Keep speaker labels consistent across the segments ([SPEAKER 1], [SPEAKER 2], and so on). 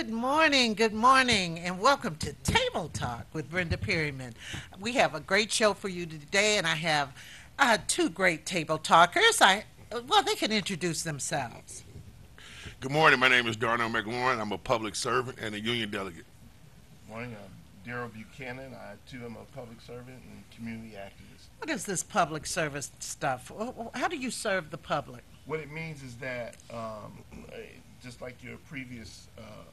[SPEAKER 1] Good morning, and welcome to Table Talk with Brenda Perryman. We have a great show for you today, and I have two great table talkers. They can introduce themselves.
[SPEAKER 2] Good morning. My name is Darnell McLaurin. I'm a public servant and a union delegate.
[SPEAKER 3] Morning, I'm Daryl Buchanan. I too am a public servant and community activist.
[SPEAKER 1] What is this public service stuff? How do you serve the public?
[SPEAKER 3] What it means is that, just like your previous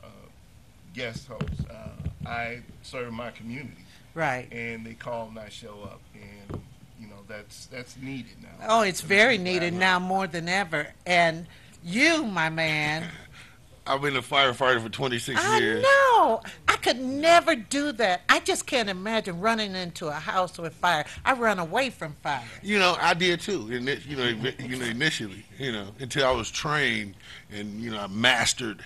[SPEAKER 3] guest host, I serve my community,
[SPEAKER 1] Right.
[SPEAKER 3] and they call and I show up, and that's needed now.
[SPEAKER 1] Oh, it's very
[SPEAKER 3] Every
[SPEAKER 1] needed
[SPEAKER 3] time
[SPEAKER 1] now more than ever. And you, my man,
[SPEAKER 2] I've been a firefighter for 26
[SPEAKER 1] I
[SPEAKER 2] years.
[SPEAKER 1] know. I could never do that. I just can't imagine running into a house with fire. I run away from fire.
[SPEAKER 2] I did too. Initially, until I was trained and I mastered,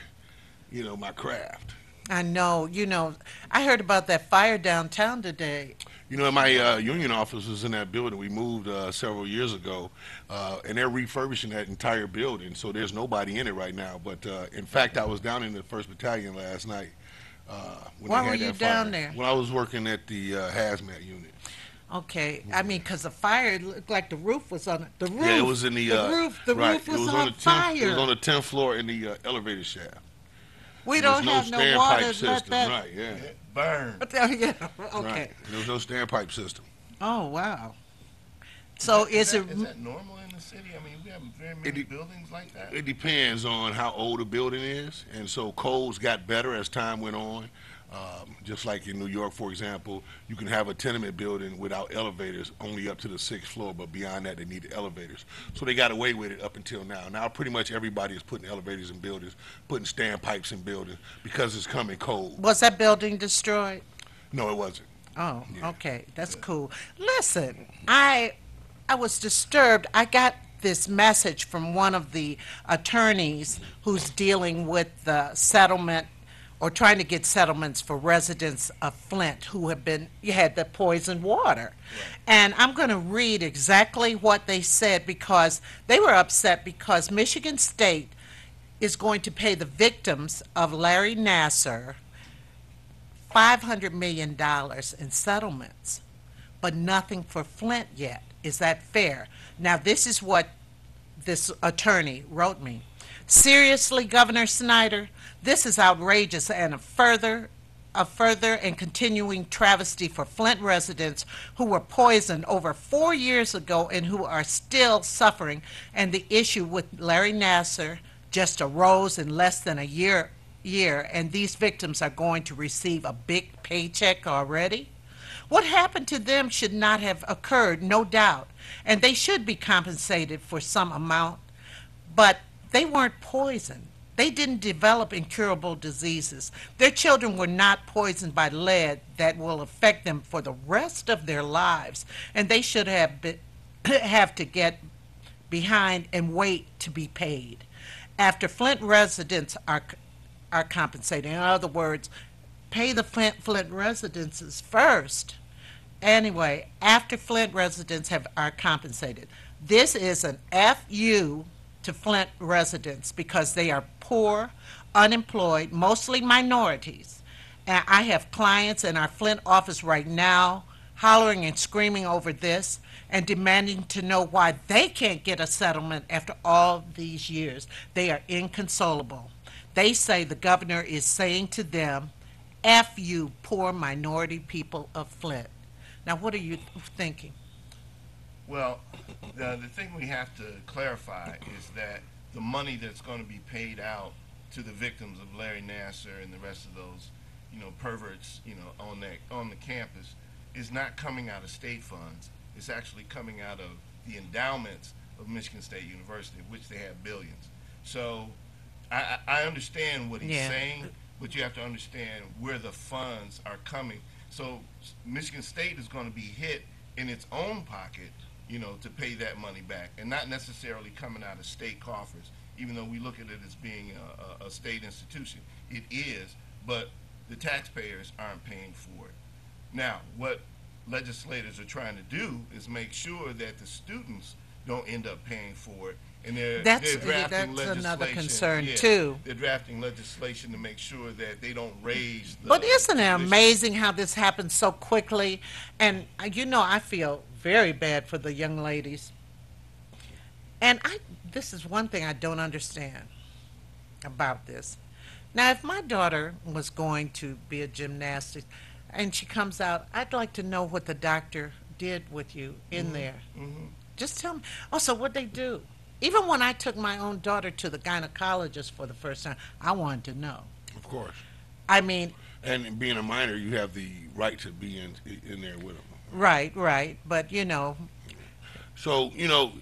[SPEAKER 2] my craft.
[SPEAKER 1] I know. I heard about that fire downtown today.
[SPEAKER 2] My union office was in that building. We moved several years ago, and they're refurbishing that entire building, so there's nobody in it right now. But in fact, I was down in the 1st Battalion last night. When
[SPEAKER 1] Why
[SPEAKER 2] they
[SPEAKER 1] were
[SPEAKER 2] had
[SPEAKER 1] you
[SPEAKER 2] that fire.
[SPEAKER 1] down there?
[SPEAKER 2] Well, I was working at the hazmat unit.
[SPEAKER 1] Okay. I mean, because the fire looked like the roof was on it. The roof.
[SPEAKER 2] Yeah, it was in the
[SPEAKER 1] The
[SPEAKER 2] right.
[SPEAKER 1] roof was,
[SPEAKER 2] it was
[SPEAKER 1] on
[SPEAKER 2] the 10th,
[SPEAKER 1] fire.
[SPEAKER 2] It was on the 10th floor in the elevator shaft.
[SPEAKER 1] We
[SPEAKER 2] There was
[SPEAKER 1] don't
[SPEAKER 2] no
[SPEAKER 1] have no
[SPEAKER 2] standpipe
[SPEAKER 1] water. Let
[SPEAKER 2] system.
[SPEAKER 1] that.
[SPEAKER 2] Right, yeah.
[SPEAKER 3] burn.
[SPEAKER 1] Yeah. Okay.
[SPEAKER 2] Right. There was no standpipe system.
[SPEAKER 1] Oh wow. So is
[SPEAKER 3] Is
[SPEAKER 1] it?
[SPEAKER 3] that normal in the city? I mean, we have very many buildings like that.
[SPEAKER 2] It depends on how old a building is, and so codes got better as time went on. Just like in New York, for example, you can have a tenement building without elevators only up to the 6th floor, but beyond that they need the elevators. So they got away with it up until now. Now pretty much everybody is putting elevators in buildings, putting standpipes in buildings because it's coming cold.
[SPEAKER 1] Was that building destroyed?
[SPEAKER 2] No, it wasn't.
[SPEAKER 1] Oh,
[SPEAKER 2] Yeah.
[SPEAKER 1] okay. That's cool. Listen, I was disturbed. I got this message from one of the attorneys who's dealing with the settlement or trying to get settlements for residents of Flint who had the poisoned water. And I'm going to read exactly what they said because they were upset because Michigan State is going to pay the victims of Larry Nassar $500 million in settlements, but nothing for Flint yet. Is that fair? Now, this is what this attorney wrote me. Seriously, Governor Snyder, this is outrageous and a further and continuing travesty for Flint residents who were poisoned over 4 years ago and who are still suffering. And the issue with Larry Nassar just arose in less than a year, and these victims are going to receive a big paycheck already. What happened to them should not have occurred, no doubt, and they should be compensated for some amount, but they weren't poisoned. They didn't develop incurable diseases. Their children were not poisoned by lead that will affect them for the rest of their lives, and they should have to get behind and wait to be paid. After Flint residents are compensated, in other words, pay the Flint residents first. Anyway, after Flint residents are compensated, this is an FU to Flint residents because they are poor, unemployed, mostly minorities. And I have clients in our Flint office right now hollering and screaming over this and demanding to know why they can't get a settlement after all these years. They are inconsolable. They say the governor is saying to them, F you, poor minority people of Flint. Now, what are you thinking?
[SPEAKER 3] Well, the thing we have to clarify is that the money that's going to be paid out to the victims of Larry Nassar and the rest of those, perverts, on the campus, is not coming out of state funds. It's actually coming out of the endowments of Michigan State University, of which they have billions. So I understand what he's saying, but you have to understand where the funds are coming. So Michigan State is going to be hit in its own pocket, to pay that money back, and not necessarily coming out of state coffers, even though we look at it as being a state institution. It is, but the taxpayers aren't paying for it. Now, what legislators are trying to do is make sure that the students don't end up paying for it, And they're
[SPEAKER 1] That's
[SPEAKER 3] drafting
[SPEAKER 1] that's another
[SPEAKER 3] legislation.
[SPEAKER 1] concern
[SPEAKER 3] Yeah,
[SPEAKER 1] too.
[SPEAKER 3] they're drafting legislation to make sure that they don't raise the
[SPEAKER 1] But isn't it
[SPEAKER 3] tuition.
[SPEAKER 1] amazing how this happens so quickly? And I feel very bad for the young ladies. And this is one thing I don't understand about this. Now, if my daughter was going to be a gymnast and she comes out, I'd like to know what the doctor did with you in there. Just tell me. Also, what they do. Even when I took my own daughter to the gynecologist for the first time, I wanted to know.
[SPEAKER 2] Of course.
[SPEAKER 1] I mean,
[SPEAKER 2] And being a minor, you have the right to be in there with them.
[SPEAKER 1] right. But,
[SPEAKER 2] So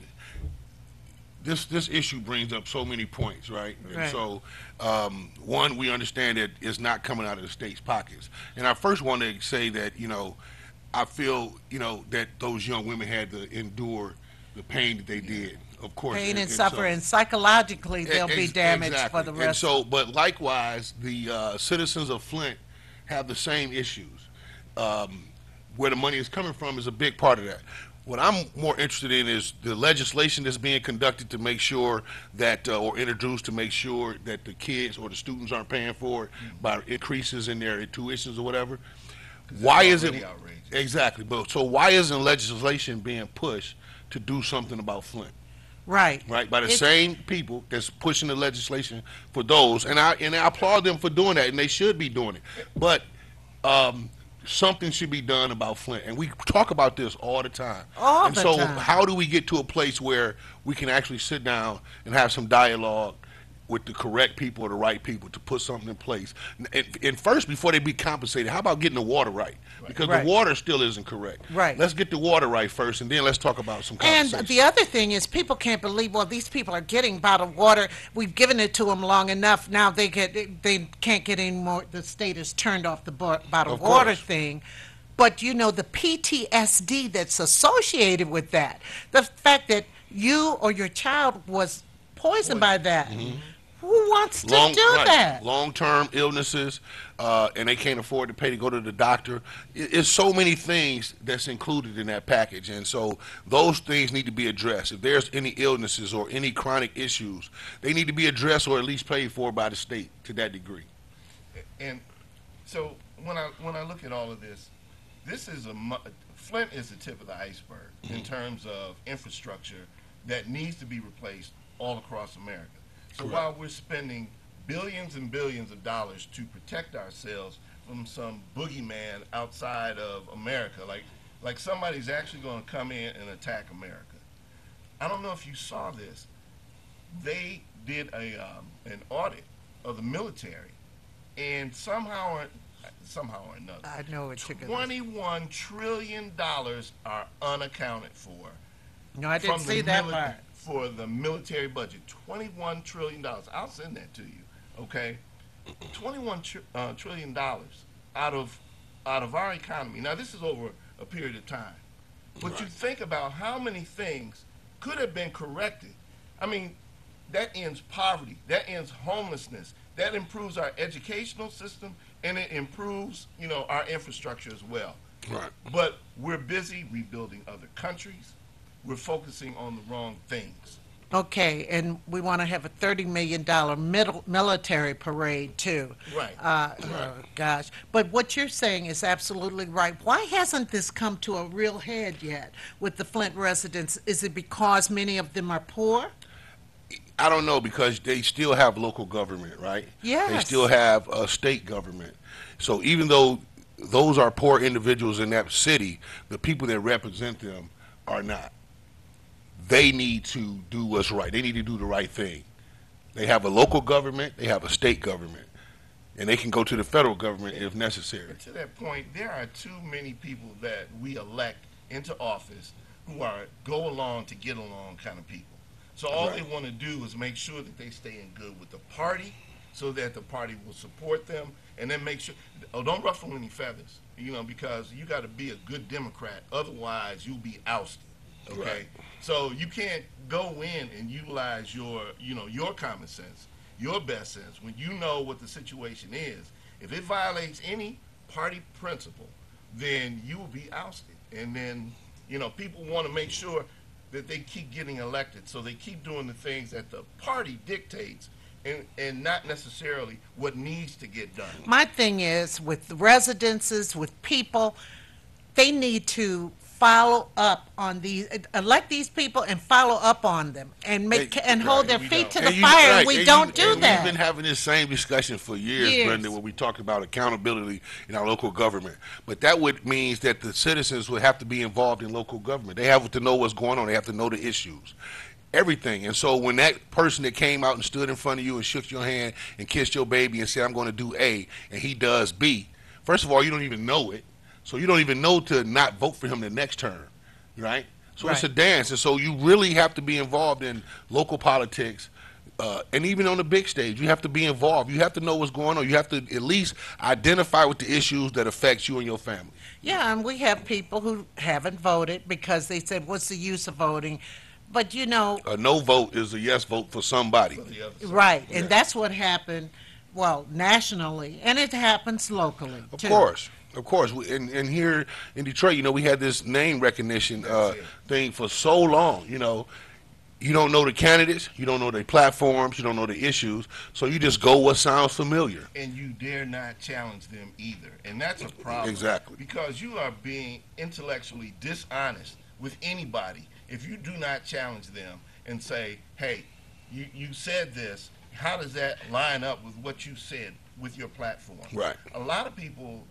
[SPEAKER 2] this issue brings up so many points, right? And
[SPEAKER 1] Right.
[SPEAKER 2] so, one, we understand that it's not coming out of the state's pockets. And I first want to say that I feel that those young women had to endure the pain that they did. Of course,
[SPEAKER 1] pain and
[SPEAKER 2] so-
[SPEAKER 1] suffering. Psychologically, they'll be damaged
[SPEAKER 2] exactly.
[SPEAKER 1] for the rest.
[SPEAKER 2] And so, but likewise, the citizens of Flint have the same issues. Where the money is coming from is a big part of that. What I'm more interested in is the legislation that's being conducted to make sure that, or introduced to make sure that the kids or the students aren't paying for it by increases in their tuitions or whatever. Why
[SPEAKER 3] it's
[SPEAKER 2] is it
[SPEAKER 3] already outrageous.
[SPEAKER 2] exactly? But so why isn't legislation being pushed to do something about Flint?
[SPEAKER 1] Right.
[SPEAKER 2] Right, by the
[SPEAKER 1] It's-
[SPEAKER 2] same people that's pushing the legislation for those, and I applaud them for doing that, and they should be doing it. But something should be done about Flint, and we talk about this all the time.
[SPEAKER 1] All
[SPEAKER 2] and
[SPEAKER 1] the
[SPEAKER 2] so,
[SPEAKER 1] time.
[SPEAKER 2] how do we get to a place where we can actually sit down and have some dialogue with the correct people or the right people to put something in place? And first, before they be compensated, how about getting the water right? Because
[SPEAKER 1] Right.
[SPEAKER 2] the water still isn't correct.
[SPEAKER 1] Right.
[SPEAKER 2] Let's get the water right first, and then let's talk about some
[SPEAKER 1] And
[SPEAKER 2] compensation.
[SPEAKER 1] the other thing is, people can't believe. Well, these people are getting bottled water. We've given it to them long enough. Now they can't get any more. The state has turned off the bottled
[SPEAKER 2] Of
[SPEAKER 1] water
[SPEAKER 2] course.
[SPEAKER 1] thing. But the PTSD that's associated with that, the fact that you or your child was poisoned by that. Who wants to do that?
[SPEAKER 2] Long-term illnesses, and they can't afford to pay to go to the doctor. It's so many things that's included in that package, and so those things need to be addressed. If there's any illnesses or any chronic issues, they need to be addressed or at least paid for by the state to that degree.
[SPEAKER 3] And so when I look at all of this, Flint is the tip of the iceberg in terms of infrastructure that needs to be replaced all across America. So
[SPEAKER 2] Correct.
[SPEAKER 3] while we're spending billions and billions of dollars to protect ourselves from some boogeyman outside of America, like somebody's actually going to come in and attack America. I don't know if you saw this. They did an audit of the military, and somehow or another,
[SPEAKER 1] I know what you're going to
[SPEAKER 3] $21 trillion are unaccounted for.
[SPEAKER 1] No, I didn't
[SPEAKER 3] from the
[SPEAKER 1] see that
[SPEAKER 3] mili-
[SPEAKER 1] part.
[SPEAKER 3] For the military budget, $21 trillion. I'll send that to you, okay? $21 trillion out of our economy. Now, this is over a period of time. But you think about how many things could have been corrected. I mean, that ends poverty. That ends homelessness. That improves our educational system, and it improves, our infrastructure as well.
[SPEAKER 2] Right.
[SPEAKER 3] But we're busy rebuilding other countries. We're focusing on the wrong things.
[SPEAKER 1] Okay, and we want to have a $30 million military parade, too.
[SPEAKER 3] Right.
[SPEAKER 1] Oh, gosh. But what you're saying is absolutely right. Why hasn't this come to a real head yet with the Flint residents? Is it because many of them are poor?
[SPEAKER 2] I don't know, because they still have local government, right?
[SPEAKER 1] Yes.
[SPEAKER 2] They still have a state government. So even though those are poor individuals in that city, the people that represent them are not. They need to do what's right. They need to do the right thing. They have a local government, they have a state government, and they can go to the federal government if necessary.
[SPEAKER 3] But to that point, there are too many people that we elect into office who are go along to get along kind of people. So all
[SPEAKER 2] Right.
[SPEAKER 3] they want to do is make sure that they stay in good with the party so that the party will support them, and then make sure, don't ruffle any feathers, because you got to be a good Democrat. Otherwise, you'll be ousted. Okay?
[SPEAKER 2] Right.
[SPEAKER 3] So you can't go in and utilize your common sense, your best sense, when you know what the situation is. If it violates any party principle, then you will be ousted. And then, people want to make sure that they keep getting elected. So they keep doing the things that the party dictates, and not necessarily what needs to get done.
[SPEAKER 1] My thing is with the residences, with people, they need to follow up on these, elect these people and follow up on them and make and hold their
[SPEAKER 3] we
[SPEAKER 1] feet
[SPEAKER 3] don't.
[SPEAKER 1] to the
[SPEAKER 2] And
[SPEAKER 1] fire.
[SPEAKER 2] right,
[SPEAKER 1] We don't do
[SPEAKER 2] We've
[SPEAKER 1] that.
[SPEAKER 2] been having this same discussion for years, Brenda, when we talk about accountability in our local government. But that would means that the citizens would have to be involved in local government. They have to know what's going on. They have to know the issues. Everything. And so when that person that came out and stood in front of you and shook your hand and kissed your baby and said, I'm going to do A, and he does B, first of all, you don't even know it. So you don't even know to not vote for him the next term, right? So it's a
[SPEAKER 1] Right.
[SPEAKER 2] dance. And so you really have to be involved in local politics. And even on the big stage, you have to be involved. You have to know what's going on. You have to at least identify with the issues that affect you and your family.
[SPEAKER 1] Yeah, and we have people who haven't voted because they said, what's the use of voting? But you know,
[SPEAKER 2] A no vote is a yes vote for somebody.
[SPEAKER 3] For the other side.
[SPEAKER 1] right, and that's what happened, well, nationally, and it happens locally,
[SPEAKER 2] Of
[SPEAKER 1] too.
[SPEAKER 2] course. Of course. And here in Detroit, we had this name recognition
[SPEAKER 3] That's it.
[SPEAKER 2] thing for so long. You don't know the candidates, you don't know their platforms, you don't know the issues, so you just go what sounds familiar.
[SPEAKER 3] And you dare not challenge them either. And that's a problem.
[SPEAKER 2] Exactly.
[SPEAKER 3] Because you are being intellectually dishonest with anybody if you do not challenge them and say, hey, you said this. How does that line up with what you said with your platform?
[SPEAKER 2] Right.
[SPEAKER 3] A lot of people,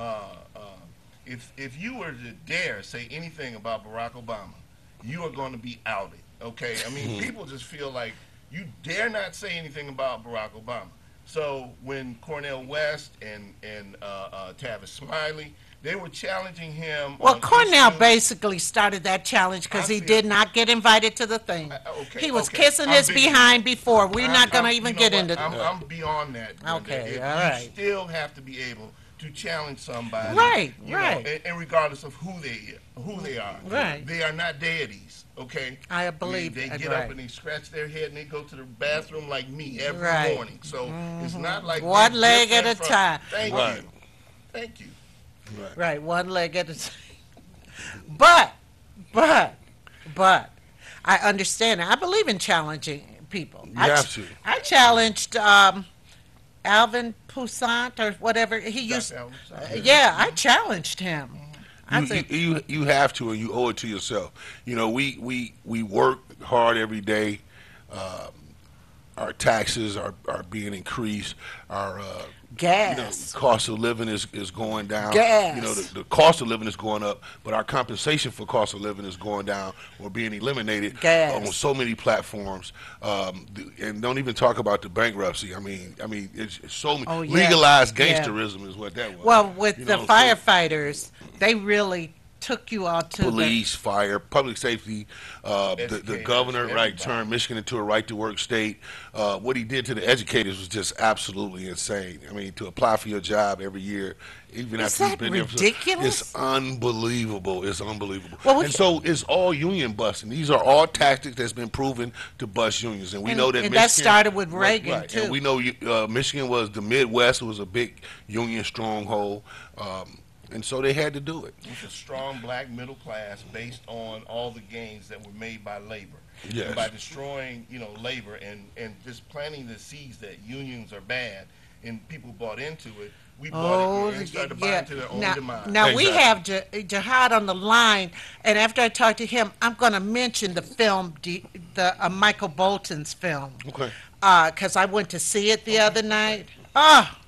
[SPEAKER 3] if you were to dare say anything about Barack Obama, you are going to be outed. Okay? I mean, people just feel like you dare not say anything about Barack Obama. So when Cornel West and Tavis Smiley, they were challenging him.
[SPEAKER 1] Well,
[SPEAKER 3] on
[SPEAKER 1] Cornell
[SPEAKER 3] issues-
[SPEAKER 1] basically started that challenge because he
[SPEAKER 3] I see.
[SPEAKER 1] did not get invited to the thing.
[SPEAKER 3] Okay,
[SPEAKER 1] He was
[SPEAKER 3] okay.
[SPEAKER 1] kissing
[SPEAKER 3] I'm
[SPEAKER 1] his
[SPEAKER 3] big-
[SPEAKER 1] behind before. We're not going to
[SPEAKER 3] I'm-
[SPEAKER 1] even
[SPEAKER 3] you know
[SPEAKER 1] get
[SPEAKER 3] what?
[SPEAKER 1] into
[SPEAKER 3] I'm beyond that. Brenda.
[SPEAKER 1] Okay,
[SPEAKER 3] If
[SPEAKER 1] all
[SPEAKER 3] you
[SPEAKER 1] right.
[SPEAKER 3] still have to be able to challenge somebody,
[SPEAKER 1] Right,
[SPEAKER 3] you know,
[SPEAKER 1] right.
[SPEAKER 3] and regardless of who they are,
[SPEAKER 1] Right.
[SPEAKER 3] They are not deities. Okay,
[SPEAKER 1] I believe
[SPEAKER 3] they
[SPEAKER 1] that,
[SPEAKER 3] get
[SPEAKER 1] right.
[SPEAKER 3] up and they scratch their head and they go to the bathroom like me every
[SPEAKER 1] Right.
[SPEAKER 3] morning. So it's not like
[SPEAKER 1] One
[SPEAKER 3] they're
[SPEAKER 1] leg at
[SPEAKER 3] different
[SPEAKER 1] a
[SPEAKER 3] from-
[SPEAKER 1] time.
[SPEAKER 3] Thank
[SPEAKER 2] Right.
[SPEAKER 3] you, thank you.
[SPEAKER 1] Right, one leg at a time. But, I understand. I believe in challenging people.
[SPEAKER 2] You have to.
[SPEAKER 1] I challenged Alvin Poussant or whatever he used.
[SPEAKER 3] Dr. Allen,
[SPEAKER 1] Yeah, I challenged him. I
[SPEAKER 2] You,
[SPEAKER 1] said,
[SPEAKER 2] you have to, and you owe it to yourself. We work hard every day. Our taxes are being increased. Our
[SPEAKER 1] gas.
[SPEAKER 2] cost of living is going down.
[SPEAKER 1] Gas.
[SPEAKER 2] The cost of living is going up, but our compensation for cost of living is going down or being eliminated
[SPEAKER 1] Gas.
[SPEAKER 2] on so many platforms. And don't even talk about the bankruptcy. I mean, it's so
[SPEAKER 1] Oh, yeah.
[SPEAKER 2] legalized
[SPEAKER 1] Yeah.
[SPEAKER 2] gangsterism is what that was.
[SPEAKER 1] Well, with
[SPEAKER 2] You
[SPEAKER 1] the
[SPEAKER 2] know, so-
[SPEAKER 1] firefighters, they really took you out to
[SPEAKER 2] police, fire, public safety, the
[SPEAKER 3] Educators,
[SPEAKER 2] governor, right,
[SPEAKER 3] everybody.
[SPEAKER 2] turned Michigan into a right-to-work state. What he did to the educators was just absolutely insane. I mean, to apply for your job every year, even
[SPEAKER 1] Is
[SPEAKER 2] after you've
[SPEAKER 1] that
[SPEAKER 2] been there,
[SPEAKER 1] ridiculous?
[SPEAKER 2] it's unbelievable. It's unbelievable.
[SPEAKER 1] Well,
[SPEAKER 2] and so it's all union busting. These are all tactics that's been proven to bust unions, and we
[SPEAKER 1] And-
[SPEAKER 2] know that.
[SPEAKER 1] and
[SPEAKER 2] Michigan,
[SPEAKER 1] that started with Reagan,
[SPEAKER 2] right,
[SPEAKER 1] too.
[SPEAKER 2] And we know Michigan was the Midwest was a big union stronghold, and so they had to do it.
[SPEAKER 3] It's a strong black middle class based on all the gains that were made by labor.
[SPEAKER 2] Yes.
[SPEAKER 3] And by destroying, labor and just planting the seeds that unions are bad and people bought into it, we bought it and started buying into their own demise.
[SPEAKER 1] Now we
[SPEAKER 2] Exactly.
[SPEAKER 1] have Jihad on the line, and after I talk to him, I'm going to mention the film, the Michael Bolton's film,
[SPEAKER 2] Okay.
[SPEAKER 1] because I went to see it the other night. Oh,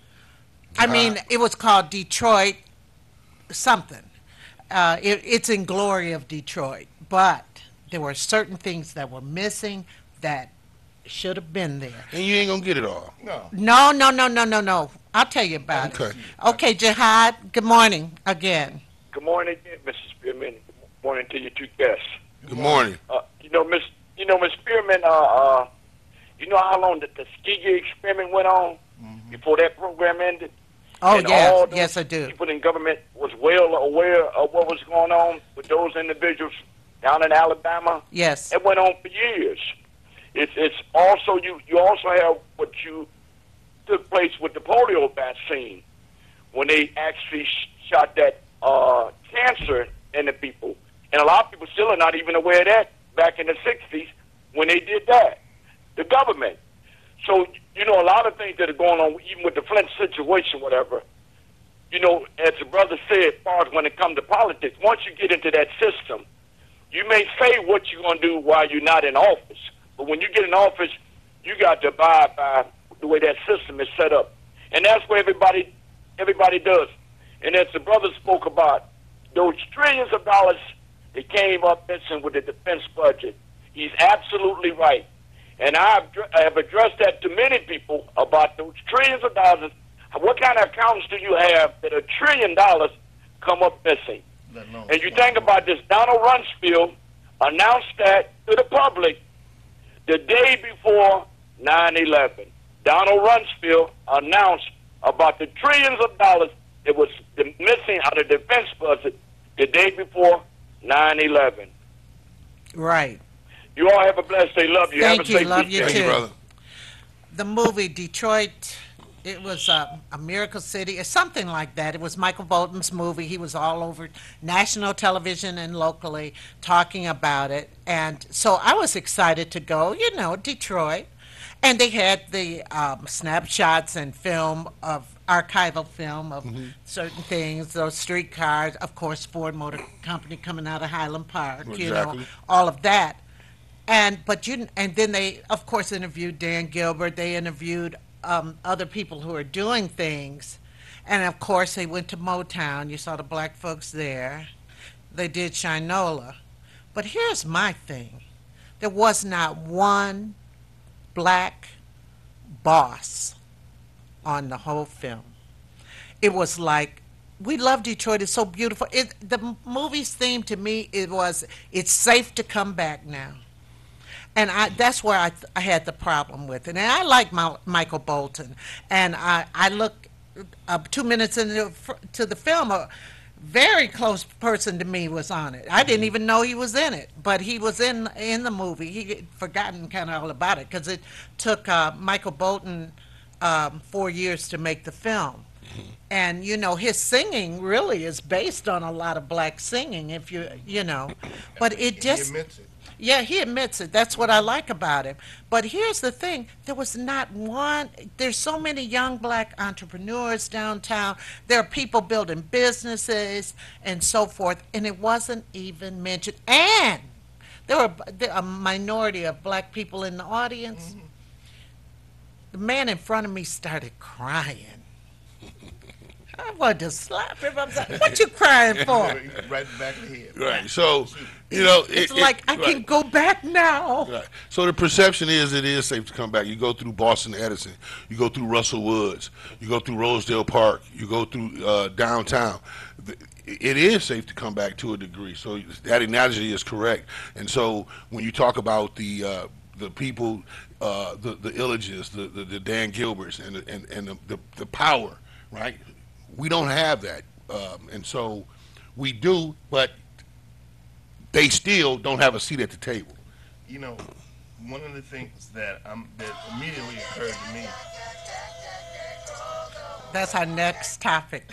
[SPEAKER 1] I mean, it was called Detroit something. It's in glory of Detroit, but there were certain things that were missing that should have been there.
[SPEAKER 2] And you ain't gonna get it all.
[SPEAKER 3] No.
[SPEAKER 1] No. I'll tell you about
[SPEAKER 2] Okay.
[SPEAKER 1] it. Okay, Jihad, good morning again.
[SPEAKER 4] Good morning again, Mr. Spearman. Good morning to your two guests.
[SPEAKER 2] Good morning.
[SPEAKER 4] Miss Spearman, you know how long the Tuskegee experiment went on before that program ended?
[SPEAKER 1] Oh,
[SPEAKER 4] And all those
[SPEAKER 1] yes, I do.
[SPEAKER 4] people in government was well aware of what was going on with those individuals down in Alabama.
[SPEAKER 1] Yes.
[SPEAKER 4] It went on for years. It's also you also have what you took place with the polio vaccine when they actually shot that cancer in the people. And a lot of people still are not even aware of that back in the 60s when they did that, the government. So, you know, a lot of things that are going on, even with the Flint situation, whatever, you know, as the brother said, as far as when it comes to politics, once you get into that system, you may say what you're going to do while you're not in office. But when you get in office, you got to abide by the way that system is set up. And that's where everybody does. And as the brother spoke about, those trillions of dollars that came up missing with the defense budget, he's absolutely right. And I have addressed that to many people about those trillions of dollars. What kind of accounts do you have that $1 trillion come up missing? And you think about this, Donald Rumsfeld announced that to the public the day before 9/11. Donald Rumsfeld announced about the trillions of dollars that was missing out of the defense budget the day before 9/11.
[SPEAKER 1] Right.
[SPEAKER 4] You all have a blessed day. Love you.
[SPEAKER 1] Thank
[SPEAKER 4] have a
[SPEAKER 1] you.
[SPEAKER 4] safe
[SPEAKER 1] Love you
[SPEAKER 4] weekend.
[SPEAKER 2] Thank you,
[SPEAKER 1] too.
[SPEAKER 2] brother.
[SPEAKER 1] The movie Detroit, it was a Miracle City, or something like that. It was Michael Bolton's movie. He was all over national television and locally talking about it. And so I was excited to go, you know, Detroit. And they had the snapshots and film of archival film of certain things, those streetcars, of course, Ford Motor Company coming out of Highland Park, you know,
[SPEAKER 2] Exactly.
[SPEAKER 1] all of that. And then they, of course, interviewed Dan Gilbert. They interviewed other people who are doing things, and of course, they went to Motown. You saw the black folks there. They did Shinola, but here's my thing: there was not one black boss on the whole film. It was like, we love Detroit. It's so beautiful. The movie's theme to me, it's safe to come back now. And that's where I had the problem with it. And I like Michael Bolton. And I look 2 minutes into the film, a very close person to me was on it. I didn't even know he was in it, but he was in the movie. He had forgotten kind of all about it because it took Michael Bolton 4 years to make the film. And, you know, his singing really is based on a lot of black singing, if you know. But it just...
[SPEAKER 3] He admits it.
[SPEAKER 1] Yeah, he admits it. That's what I like about him. But here's the thing. There was not one. There's so many young black entrepreneurs downtown. There are people building businesses and so forth, and it wasn't even mentioned. And there were a minority of black people in the audience. Mm-hmm. The man in front of me started crying. I wanted to slap him. I'm like, what you crying for?
[SPEAKER 3] Right in the back of the head.
[SPEAKER 2] Right. So, you know,
[SPEAKER 1] It's like, I can go back now.
[SPEAKER 2] Right. So the perception is it is safe to come back. You go through Boston Edison, you go through Russell Woods, you go through Rosedale Park, you go through downtown. It is safe to come back to a degree. So that analogy is correct. And so when you talk about the people, the Illages, the Dan Gilberts, and the power, right? We don't have that, and so we do, but they still don't have a seat at the table.
[SPEAKER 3] You know, one of the things that immediately occurred to me.
[SPEAKER 1] That's our next topic.